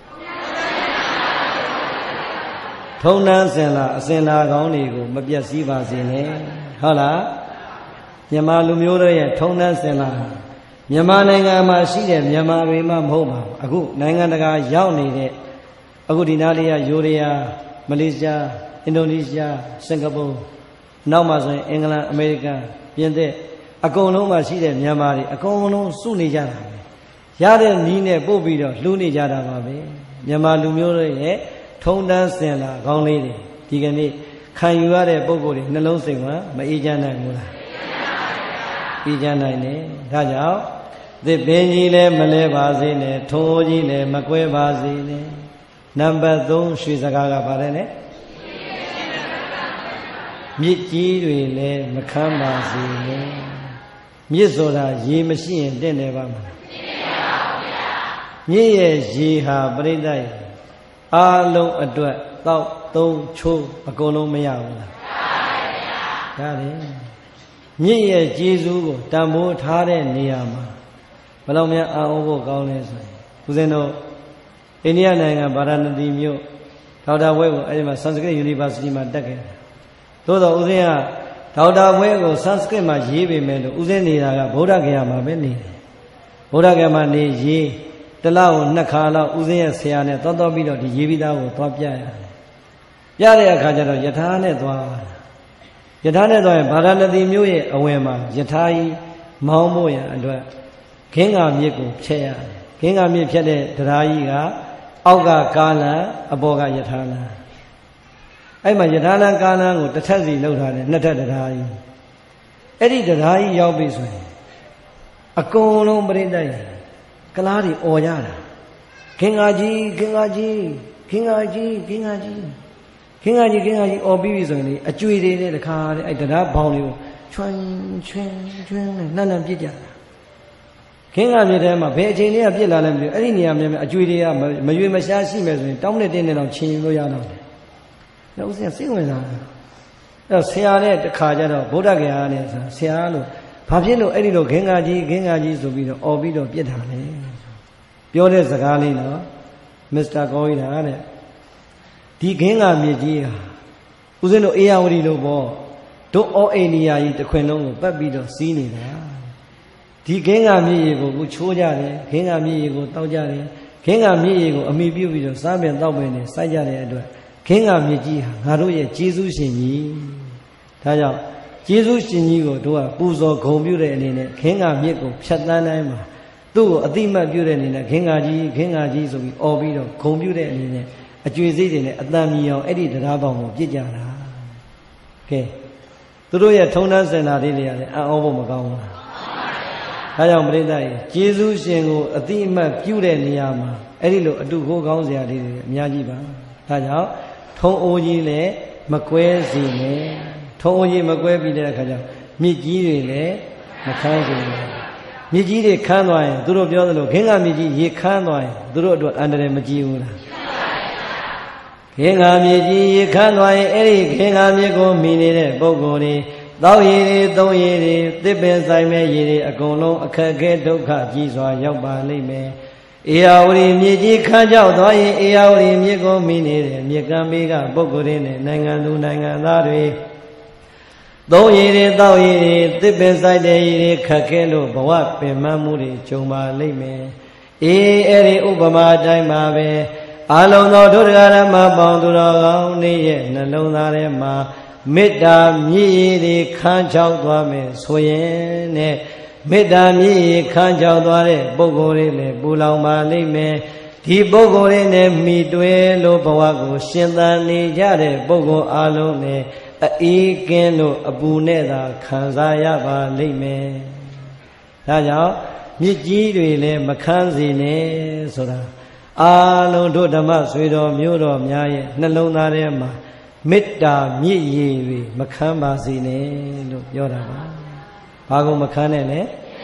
ထုံးနှန်းစင်လာအစင်လာကောင်းတွေကိုမပြတ်စည်းပါစေနဲ့ဟုတ်လားမြန်မာလူမျိုးတို့ရဲ့ထုံးနှန်းစင်လာမြန်မာနိုင်ငံမှာရှိတဲ့မြန်မာတွေမှမဟုတ်ပါဘူးအခုနိုင်ငံတကာရောက်နေတဲ့အခုဒီနားလေးကယူရီးယားမလေးရှားအင်ဒိုနီးရှားစင်ကာပူနောက်မှဆိုရင်အင်္ဂလန်အမေရိကန်ပြင်သစ်အကုန်လုံးမှာရှိတဲ့မြန်မာတွေအကုန်လုံးစုနေကြတာပဲရတဲ့နီးနဲ့ပို့ပြီးတော့လှူနေကြတာပါပဲမြန်မာလူမျိုးတွေရဲ့ထုံတန်းစင်လာခေါင်းလေးတွေဒီကနေ့ခံယူရတဲ့ပုံကိုယ်တွေနှလုံးစိမ်ကမအေးချမ်းနိုင်ဘူးလားအေးချမ်းနိုင်တယ်ဒါကြောင့်သစ်ပင်ကြီးလည်းမလဲပါစေနဲ့ထုံးကြီးလည်းမကွဲပါစေနဲ့နံပါတ်threeရွှေစကားကပါတယ်နဲ့မြစ်ကြီးတွေလည်းမခမ်းပါစေနဲ့မြစ်ဆိုတာရေမရှိရင်တင့်တယ်ပါမလားမြစ်ရဲ့ရေဟာပြိတ္တရဲ့အားလုံးအတွက်တောက်သုံးချိုးအကုန်လုံးမရဘူးလားဒါလေမြစ်ရဲ့ကျေးဇူးကိုတန်ဖိုးထားတဲ့နေရာမှာဘယ်လောက်များအာဩဖို့ကောင်းလဲဆိုရင်ဦးဇင်းတို့အိန္ဒိယနိုင်ငံဗာရာဏသီမြို့ဒေါက်တာဘွဲကိုအဲဒီမှာ Sanskrit University မှာတက်ခဲ့တယ်သို့တော့ဦးဇင်းကဒေါက်တာဘွဲကို Sanskrit မှာရေးပေမဲ့လို့ဦးဇင်းနေတာကဗုဒ္ဓဂယာမှာပဲနေတယ်ဗုဒ္ဓဂယာမှာနေရေးတလားကိုနှစ်ခါလောက်ဦးဇင်းရဲ့ဆရာနဲ့သွားသွားပြီးတော့ဒီရေးပြီးသားကိုသွားပြရတယ်ပြတဲ့အခါကျတော့ယထာနဲ့သွားယထာနဲ့သွားရင်ဗာရာဏသီမြို့ရဲ့အဝင်မှာယထာကြီးမောင်းဖို့ရအတွက်ခင်းကာမြစ်ကိုဖြတ်ရတယ်ခင်းကာမြစ်ဖြတ်တဲ့တရားကြီးကအောက်ကကားလမ်းအပေါ်ကယထာလမ်းအဲ့မှာယထာလမ်းကားလမ်းကိုတစ်ထပ်စီလှုပ်ထားတယ်နှစ်ထပ်တရားကြီးအဲ့ဒီတရားကြီးရောက်ပြီဆိုရင်အကုန်လုံးပြိတ္တရဲ့ကလားတွေអော်ရတာခင်္ဃာကြီးခင်္ဃာကြီးခင်္ဃာကြီးခင်္ဃာကြီးခင်္ဃာကြီးခင်္ဃာကြီးអော်ပြီးပြီဆိုရင်လေအကျွေတွေနဲ့တခါလေအဲ့တရားဘောင်တွေကိုချွန်းချွန်းချွန်းနဲ့နှံ့နှံ့ပြစ်ကြတာခင်္ဃာမြေထဲမှာဘယ်အချိန်လေးကပြစ်လာလဲမသိဘူးအဲ့ဒီနေရာများများအကျွေတွေကမရွေမရှားရှိမယ်ဆိုရင်တောင်းနဲ့တင်းနဲ့တော့ချင်းလို့ရတော့တယ်။ဦးစင်စိတ်ဝင်စားတယ်။အဲ့ဆရာနဲ့တခါကျတော့ဗုဒ္ဓဂယာနဲ့ဆိုဆရာလို့ဘာဖြစ်လို့အဲ့ဒီလိုခင်္ဃာကြီးခင်္ဃာကြီးဆိုပြီးတော့អော်ပြီးတော့ပြစ်တာလဲ။ပြောတဲ့စကားလေးနော်မစ္စတာကောကြီးတာတဲ့ဒီခင်္ဃာမြေကြီးဟာဦးစင်တို့အေယဝတီလို့ပေါ့တို့အောအိန္ဒိယကြီးတစ်ခွင်လုံးကိုပတ်ပြီးတော့စီးနေတာဒီခင်္ဃာမြေကြီးကိုကိုချိုးကြတယ်ခင်္ဃာမြေကြီးကိုတောက်ကြတယ်ခင်္ဃာမြေကြီးကိုအမိပြုတ်ပြီးတော့စားပင်တောက်ပင်နဲ့စိုက်ကြတဲ့အတွက်ခင်္ဃာမြေကြီးဟာငါတို့ရဲ့ကျေးဇူးရှင်ကြီးဒါကြောင့်ကျေးဇူးရှင်ကြီးကိုတို့ကပူဇော်ဂုဏ်ပြုတဲ့အနေနဲ့ခင်္ဃာမြစ်ကိုဖြတ်တန်းတိုင်းမှာသူ့ကိုအတိမတ်ပြုတဲ့အနေနဲ့ခင်္ဃာကြီးခင်္ဃာကြီးဆိုပြီးអော်ပြီးတော့ဂုဏ်ပြုတဲ့အနေနဲ့အကျွေစိတ်တွေနဲ့အတန်မြည်အောင်အဲ့ဒီတရားပေါင်းကိုပြစ်ကြတာကဲသူတို့ရဲ့ထုံတန်းစင်တာလေးတွေရတယ်အံ့ဩဖို့မကောင်းဘူးလားဒါကြောင့်ပရိသတ်ကြီးကျေးဇူးရှင်ကိုအတိအမှတ်ပြုတဲ့နေရာမှာအဲ့ဒီလိုအတုခိုးကောင်းစရာလေးတွေအများကြီးပါဒါကြောင့်ထုံအိုးကြီးလည်းမကွဲစေနဲ့ထုံအိုးကြီးမကွဲပြီးတဲ့အခါကျမြစ်ကြီးတွေလည်းမခန်းစေနဲ့မြစ်ကြီးတွေခန်းသွားရင်သူတို့ပြောသလိုခင်္ဃာမြစ်ကြီးရေခန်းသွားရင်သူတို့အတွက်အန္တရာယ်မကြီးဘူးလားခင်္ဃာမြစ်ကြီးရေခန်းသွားရင်အဲ့ဒီခင်္ဃာမြစ်ကိုမိနေတဲ့ပုဂ္ဂိုလ်တွေသောက်ရည်တွေသုံးရည်တွေသစ်ပင်ဆိုင်မဲ့ရည်တွေအကုန်လုံးအခက်အခဲဒုက္ခကြီးစွာရောက်ပါလိမ့်မယ်အေယဝတီမြေကြီးခန်းကြောက်သွားရင်အေယဝတီမြေကိုမိနေတဲ့မြေကမ်းဘေးကပုဂ္ဂိုလ်တွေနဲ့နိုင်ငံသူနိုင်ငံသားတွေသုံးရည်တွေတောက်ရည်တွေသစ်ပင်ဆိုင်တဲ့ရည်တွေခက်ခဲလို့ဘဝပင်မမှုတွေကြုံပါလိမ့်မယ်အေးအဲ့ဒီဥပမာတိုင်းပါပဲအလုံးသောဒုက္ခရမပေါင်းသူတော်ကောင်းနေရဲ့နှလုံးသားထဲမှာမေတ္တာမြည်ရည်တွေခန်းချောက်သွားမယ်ဆိုရင်နဲ့မေတ္တာမြည်ရည်ခန်းချောက်သွားတဲ့ပုဂ္ဂိုလ်တွေလည်းပူလောင်ပါလိမ့်မယ်ဒီပုဂ္ဂိုလ်တွေနဲ့မိတွဲလို့ဘဝကိုရှင်သန်နေကြတဲ့ပုဂ္ဂိုလ်အလုံးနဲ့အေးကင်းလို့အပူနဲ့သာခံစားရပါလိမ့်မယ်ဒါကြောင့်မြစ်ကြီးတွေလည်းမခန်းစေနဲ့ဆိုတာအာလုံးတို့ဓမ္မဆွေတော်မျိုးတော်များရဲ့နှလုံးသားထဲမှာမေတ္တာမြစ်ရည်တွေမခန်းပါစေနဲ့လို့ပြောတာပါဘာကုန်မခန်းနဲ့လဲ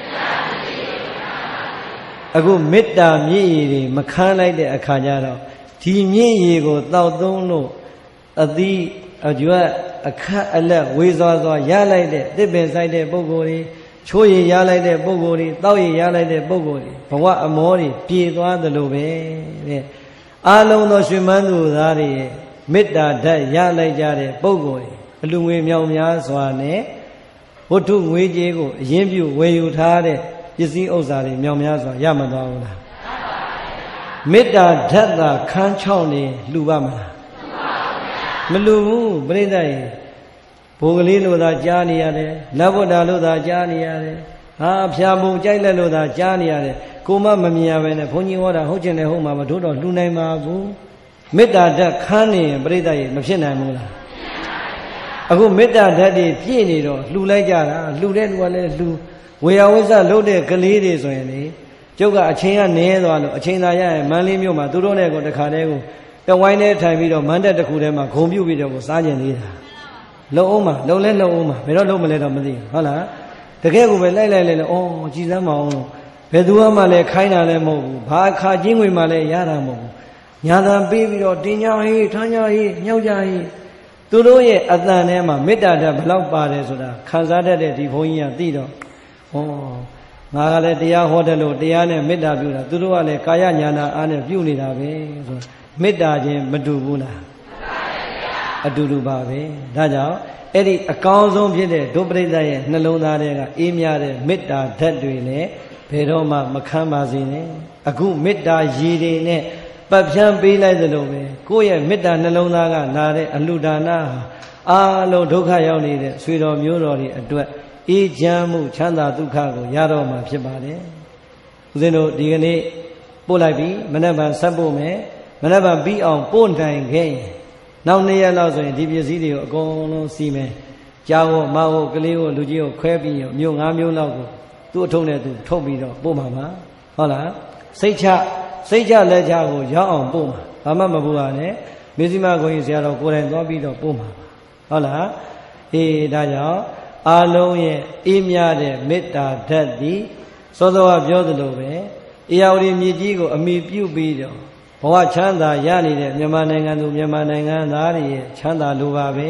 အခုမေတ္တာမြစ်ရည်တွေမခန်းလိုက်တဲ့အခါကျတော့ဒီမြစ်ရည်ကိုတောက်သုံးလို့အသီးအကျွတ်အခက်အလက်ဝေစွာစွာရလိုက်တဲ့သစ်ပင်ဆိုင်တဲ့ပုဂ္ဂိုလ်တွေချိုးရည်ရလိုက်တဲ့ပုဂ္ဂိုလ်တွေတောက်ရည်ရလိုက်တဲ့ပုဂ္ဂိုလ်တွေဘဝအမောတွေပြေသွားသလိုပဲတဲ့အာလုံးသောရှင်မန်းသူသားတွေရဲ့မေတ္တာဓာတ်ရလိုက်ကြတဲ့ပုဂ္ဂိုလ်တွေအလူငွေမြောင်များစွာနဲ့ဝတ္ထုငွေကြေးကိုအရင်ပြုဝယ်ယူထားတဲ့ပစ္စည်းဥစ္စာတွေမြောင်များစွာရမသွားဘူးလားမေတ္တာဓာတ်သာခန်းချောင်းနေလှူပါမလားမလှူဘူးပြိဿရဲ့ဘိုးကလေးလို့သာကြားနေရတယ်နတ်ဗုဒ္ဓလို့သာကြားနေရတယ်ဟာဖျားပုံကြိုက်လက်လို့သာကြားနေရတယ်ကိုမမမြင်ရပဲနဲ့ဘုန်းကြီးဟောတာဟုတ်ချင်တယ်ဟုတ်မှာမတို့တော့လှူနိုင်ပါဘူးမေတ္တာဓာတ်ခန်းနေရင်ပြိဿရဲ့မဖြစ်နိုင်ဘူးလားအခုမေတ္တာဓာတ်တွေပြည့်နေတော့လှူလိုက်ကြတာလှူတဲ့လူကလည်းလှူဝေယဝိဇ္ဇလုပ်တဲ့ကလေးတွေဆိုရင်လေကျုပ်ကအချိန်ကနည်းသွားလို့အချိန်သာရရင်မန္တလေးမြို့မှာသူတို့နဲ့ကိုတခါတည်းကိုတဝိုင်းနဲ့ထိုင်ပြီးတော့မန္တက်တစ်ခုထဲမှာဂုံပြုတ်ပြီးတော့ကိုစားကြင်သေးတာလုံအောင်မှာလုံလဲလုံအောင်မှာဘယ်တော့လုံမလဲတော့မသိဘူးဟုတ်လားတကယ်ကိုပဲလိုက်လိုက်လိုက်အော်ကြည်စမ်းမအောင်လို့ဘယ်သူမှလည်းခိုင်းတာလည်းမဟုတ်ဘူးဘာအခါချင်းဝင်မှလည်းရတာမဟုတ်ဘူးညာသာပေးပြီးတော့တင်ညာဟေးထမ်းညာဟေးညောက်ကြဟေးသူတို့ရဲ့အတန်ထဲမှာမေတ္တာဓာတ်ဘလောက်ပါတယ်ဆိုတာခံစားတတ်တဲ့ဒီဘုန်းကြီးကသိတော့ဩငါကလည်းတရားဟောတယ်လို့တရားနဲ့မေတ္တာပြုတာသူတို့ကလည်းကာယညာနာအားနဲ့ပြုနေတာပဲဆိုမေတ္တာချင်းမတူဘူးလားအတူတူပါပဲဒါကြောင့်အဲ့ဒီအကောင်းဆုံးဖြစ်တဲ့ဒုပရိသတ်ရဲ့နှလုံးသားထဲကအေးမြတဲ့မေတ္တာဓာတ်တွေလည်းဘယ်တော့မှမခမ်းပါစေနဲ့အခုမေတ္တာရည်တွေနဲ့ပတ်ဖြန်းပေးလိုက်သလိုပဲကိုယ့်ရဲ့မေတ္တာနှလုံးသားကလာတဲ့အလှူဒါနဟာအာလုံးဒုက္ခရောက်နေတဲ့ဆွေတော်မျိုးတော်တွေအတွက်အေးချမ်းမှုချမ်းသာဒုက္ခကိုရတော့မှာဖြစ်ပါတယ်ဦးဇင်းတို့ဒီကနေ့ပို့လိုက်ပြီမနေ့ကဆက်ပို့မယ်မနေ့ကပြီးအောင်ပို့နိုင်ခဲ့ရင်နောက်နေ့ရက်လောက်ဆိုရင်ဒီပစ္စည်းတွေကိုအကုန်လုံးစီးမယ်ကြားဟောမဟောကလေးဟောလူကြီးဟောခွဲပြီးမျိုးငါးမျိုးလောက်ကိုသူ့အထုံးနဲ့သူထုတ်ပြီးတော့ပို့မှာပါဟုတ်လားစိတ်ချစိတ်ချလက်ချကိုရောက်အောင်ပို့မှာဘာမှမပူပါနဲ့မေဇိမကိုကြီးဆရာတော်ကိုယ်တိုင်သွားပြီးတော့ပို့မှာဟုတ်လားအေးဒါကြောင့်အာလုံးရဲ့အေးမြတဲ့မေတ္တာဓာတ်သည်စောစောကပြောသလိုပဲအေယဝတီမြစ်ကြီးကိုအမိပြုပြီးတော့ဘဝချမ်းသာရနေတဲ့မြန်မာနိုင်ငံသူမြန်မာနိုင်ငံသားတွေရဲ့ချမ်းသာလိုပါပဲ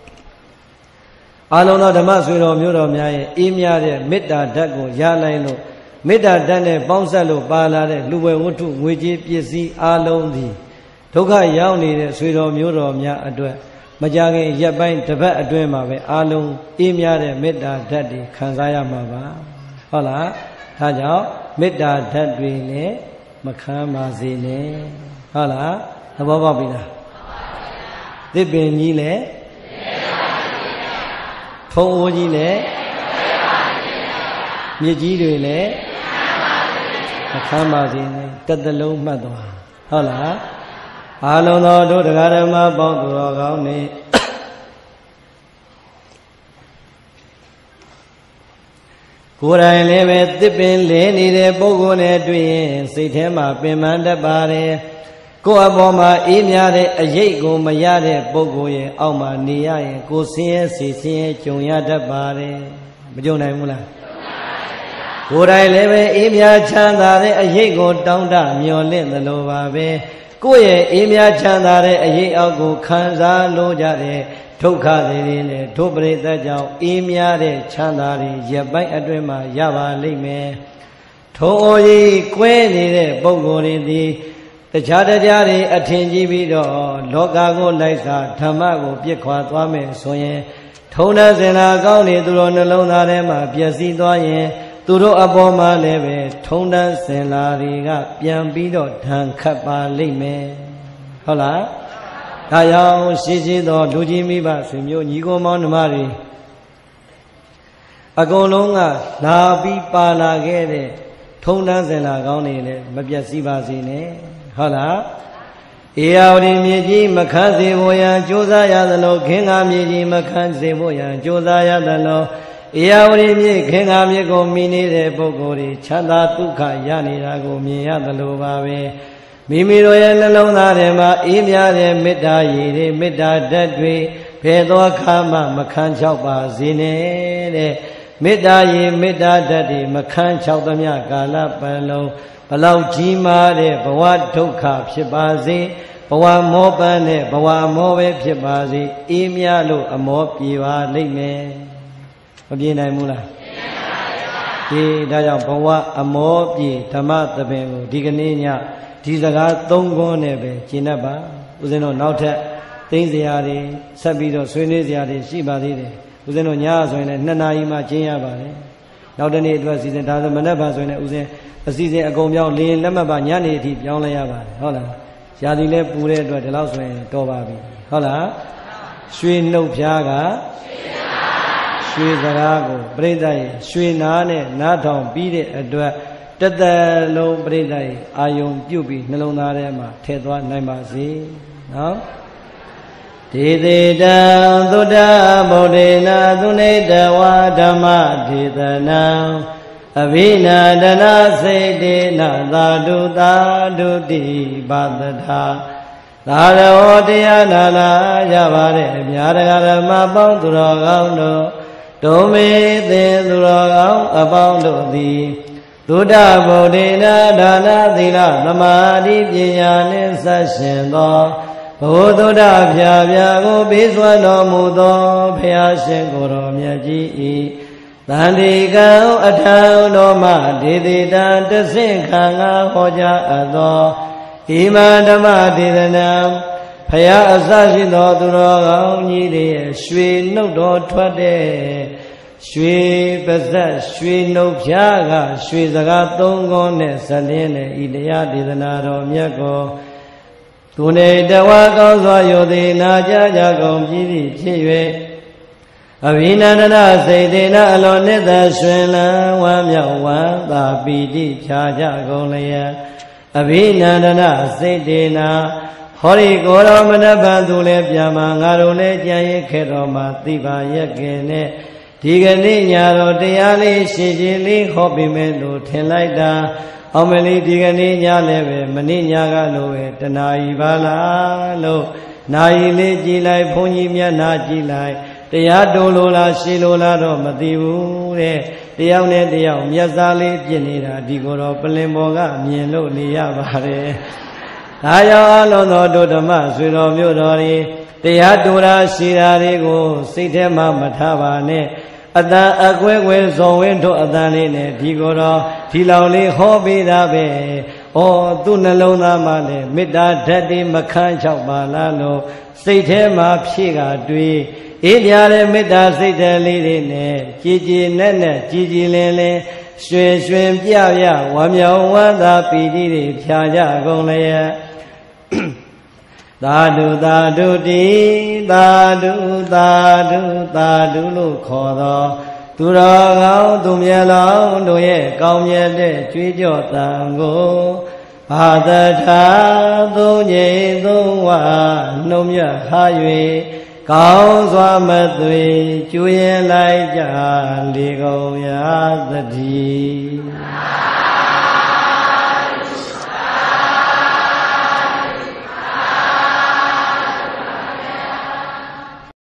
အာလုံးသောဓမ္မဆွေတော်မျိုးတော်များရဲ့အေးမြတဲ့မေတ္တာဓာတ်ကိုရလိုက်လို့မေတ္တာဓာတ်နဲ့ပေါင်းဆက်လို့ပါလာတဲ့လူဝဲဝတ္ထုငွေကြေးပစ္စည်းအာလုံးသည်ဒုက္ခရောက်နေတဲ့ဆွေတော်မျိုးတော်များအတွက်မကြခင်ရက်ပိုင်းတစ်ပတ်အတွင်းမှာပဲအာလုံးအေးမြတဲ့မေတ္တာဓာတ်တွေခံစားရမှာပါဟုတ်လားဒါကြောင့်မေတ္တာဓာတ်တွေလည်းမခံပါစေနဲ့ဟုတ်လားသဘောပေါက်ပြီလားသစ်ပင်ကြီးလည်းဖုံအိုးကြီးလည်းမြစ်ကြီးတွေလည်းမခံပါစေနဲ့တစ်သလုံးမှတ်သွားဟုတ်လားအားလုံးသောတို့တရားဓမ္မပေါင်းသူတော်ကောင်းနေကိုယ်တိုင်လည်းပဲသစ်ပင်လဲနေတဲ့ပုဂ္ဂိုလ်နဲ့တွေ့ရင်စိတ်ထဲမှာပင်ပန်းတတ်ပါတယ်ကိုယ်အပေါ်မှာအေးမြတဲ့အရေးကိုမရတဲ့ပုဂ္ဂိုလ်ရဲ့အောက်မှာနေရရင်ကိုယ်ဆင်းရဲစီဆင်းရဲကြုံရတတ်ပါတယ်မကြုံနိုင်ဘူးလားကိုယ်တိုင်လည်းပဲအေးမြချမ်းသာတဲ့အရေးကိုတောင်းတမျှော်လင့်သလိုပါပဲကိုယ့်ရဲ့အေးမြချမ်းသာတဲ့အရေးအောက်ကိုခံစားလို့ကြတဲ့ဒုက္ခတွေနဲ့ဒုပရိသတ်ကြောင့်အေးမြတဲ့ချမ်းသာတွေရပ်ပိုင်းအတွင်းမှာရပါလိမ့်မယ်ထိုအိုကြီးကွဲနေတဲ့ပုဂ္ဂိုလ်တွေသည်တခြားတခြားတွေအထင်ကြီးပြီးတော့လောကကိုလိုက်စားဓမ္မကိုပြစ်ခွာသွားမယ်ဆိုရင်ထုံးတဲ့စင်လာကောင်းနေသူတို့နှလုံးသားထဲမှာပျက်စီးသွားရင်သူတို့အပေါ်မှာလည်းပဲထုံးတဲ့စင်လာတွေကပြန်ပြီးတော့ဒဏ်ခတ်ပါလိမ့်မယ်ဟုတ်လားဒါကြောင့်ရှိရှိသောလူကြီးမိဘဆွေမျိုးညီကိုမောင်နှမတွေအကုန်လုံးကလာပြီးပါလာခဲ့တဲ့ထုံတန်းစင်လာကောင်းနေလေမပြတ်စည်းပါစေနဲ့ဟုတ်လားဧရာဝတီမြစ်ကြီးမခန်းစေဖို့ရန်ကြိုးစားရသလိုခင်္ဃာမြစ်ကြီးမခန်းစေဖို့ရန်ကြိုးစားရသလိုဧရာဝတီမြစ်ခင်္ဃာမြစ်ကိုမိနေတဲ့ပုဂ္ဂိုလ်တွေချမ်းသာဒုက္ခရနေတာကိုမြင်ရသလိုပါပဲမိမိတို့ရဲ့နှလုံးသားထဲမှာအေးမြတဲ့မေတ္တာရည်တွေမေတ္တာဓာတ်တွေဘယ်သောအခါမှမခန်းချောက်ပါစေနဲ့တဲ့မေတ္တာရည်မေတ္တာဓာတ်တွေမခန်းချောက်သမျှကာလပတ်လုံးဘလောက်ကြီးမားတဲ့ဘဝဒုက္ခဖြစ်ပါစေဘဝမောပန်းတဲ့ဘဝမောပဲဖြစ်ပါစေအေးမြလို့အမောပြေပါလိမ့်မယ်မပြေနိုင်ဘူးလားပြေနိုင်ပါဘူးဒီဒါကြောင့်ဘဝအမောပြေဓမ္မသဘင်ကိုဒီကနေ့ညဒီစကားသုံးခွန်းနဲ့ပဲကျင့်တတ်ပါဦးဇင်းတို့နောက်ထပ်သိစရာတွေဆက်ပြီးတော့ဆွေးနွေးစရာတွေရှိပါသေးတယ်ဦးဇင်းတို့ညဆိုရင်လည်းနှစ်နာရီမှကျင့်ရပါတယ်နောက်တနေ့အတွက်စီစဉ်ဒါဆိုမနေ့ကဆိုရင်လည်းဦးဇင်းအစီအစဉ်အကုန်ပြောင်းလေလက်မှတ်ပါညနေအထိပြောင်းလဲရပါတယ်ဟုတ်လားရာသီလည်းပူတဲ့အတွက်ဒီလောက်ဆိုရင်တော်ပါပြီဟုတ်လားရွှေနှုတ်ဖျားကရွှေစကားကိုပြိဿရဲ့ရွှေနာနဲ့နားထောင်ပြီးတဲ့အတွက်တသက်လုံးပြိဿရဲ့အာယုံပြုတ်ပြီးနှလုံးသားထဲမှာထည့်သွားနိုင်ပါစေနော်ဒေသေတံသုဒ္ဓဗုဒ္ဓေနသုနေတဝါဓမ္မဒေသနံအဘိနာဒနာစိတ်တေနသာဓုသာဓုတိပါတထာသာရောတရားနာလာရပါတဲ့အမြာတကာဓမ္မပေါင်းသူတော်ကောင်းတို့ဒုမေသင်သူတော်ကောင်းအပေါင်းတို့သည်သုဒ္ဓဗုဒ္ဓေနဒါနသီလသမာဓိပညာနှင့်ဆက်ရှင်သောဘုသုဒ္ဓဖြာဖြာကိုပေးစွမ်းတော်မူသောဘုရားရှင်ကိုယ်တော်မြတ်ကြီး၏တန်တိကံအထံတော်မှဒေတိတံတဆင့်ခံငါဟောကြားအပ်သောဣမံဓမ္မဒေသနာဘုရားအစရှိသောသူတော်ကောင်းကြီးတွေရွှေနှုတ်တော်ထွက်တဲ့ရွှေပါဇက်ရွှေနှုတ်ဖြားကရွှေစကားသုံးခုနဲ့ဇလင်းနဲ့ဤတရားဒေသနာတော်မြတ်ကိုသူနေတဝါကောင်းစွာယောသေးနာကြကြကုန်ပြီးပြီဖြစ်၍အဘိနန္ဒနာစိတ်တေနအလွန်နှစ်သက်ရှင်လန်းဝမ်းမြောက်ဝမ်းသာပီတိဖြာကြကုန်လျက်အဘိနန္ဒနာစိတ်တေနာဟောဒီကိုယ်တော်မနဗ္ဗံသူလည်းပြန်မှာငါတို့လည်းကြံရစ်ခဲ့တော်မှာသိပါရဲ့ကဲနဲ့ဒီကနေ့ညတော်တရားလေးရှင်းရှင်းလေးဟောပြီးမယ်လို့ထင်လိုက်တာအောင်မလေးဒီကနေ့ညလည်းပဲမနေ့ညကလိုပဲတနာ E ပါလားလို့နာယီလေးကြည်လိုက်ဘုန်းကြီးမျက်နှာကြည်လိုက်တရားတိုးလို့လားရှည်လို့လားတော့မသိဘူးတဲ့တယောက်နဲ့တယောက်မျက်စားလေးပြစ်နေတာဒီကိုယ်တော်ပလင်ပေါ်ကမြင်လို့နေရပါတယ်ဒါကြောင့်အလုံးသောတို့ဓမ္မဆွေတော်မျိုးတော်တွေတရားတိုးတာရှည်တာတွေကိုစိတ်ထဲမှာမထားပါနဲ့အတန်အကွဲကွဲဇော်ဝင်းတို့အတန်လေးနဲ့ဒီကိုယ်တော်ဒီလောင်လေးဟောပေးတာပဲဩသူ့နှလုံးသားမှာလည်းမေတ္တာဓာတ်တွေမခန်းချောက်ပါလားလို့စိတ်ထဲမှာဖြည့်ကတွေးအေးပြတဲ့မေတ္တာစိတ်ဓာတ်လေးတွေနဲ့ကြည်ကြည်နဲ့နဲ့ကြည်ကြည်လင်းလင်းရွှင်ရွှင်ပြပြဝမ်းမြောက်ဝမ်းသာပီတိတွေဖြာကြကုန်လျက်သာဓုသာဓုတိသာဓုသာဓုသာဓုလို့ခေါ်သောသူတော်ကောင်းသူမြတ်လောင်းတို့ရဲ့ကောင်းမြတ်တဲ့ကြွေးကြော်တန်ကိုဘာသထာသုံးငိမ်သုံးဝနှုံမြတ်ဟာ၍ကောင်းစွာမသွေကျွေးလိုက်ကြလေကုန်ရာသတိ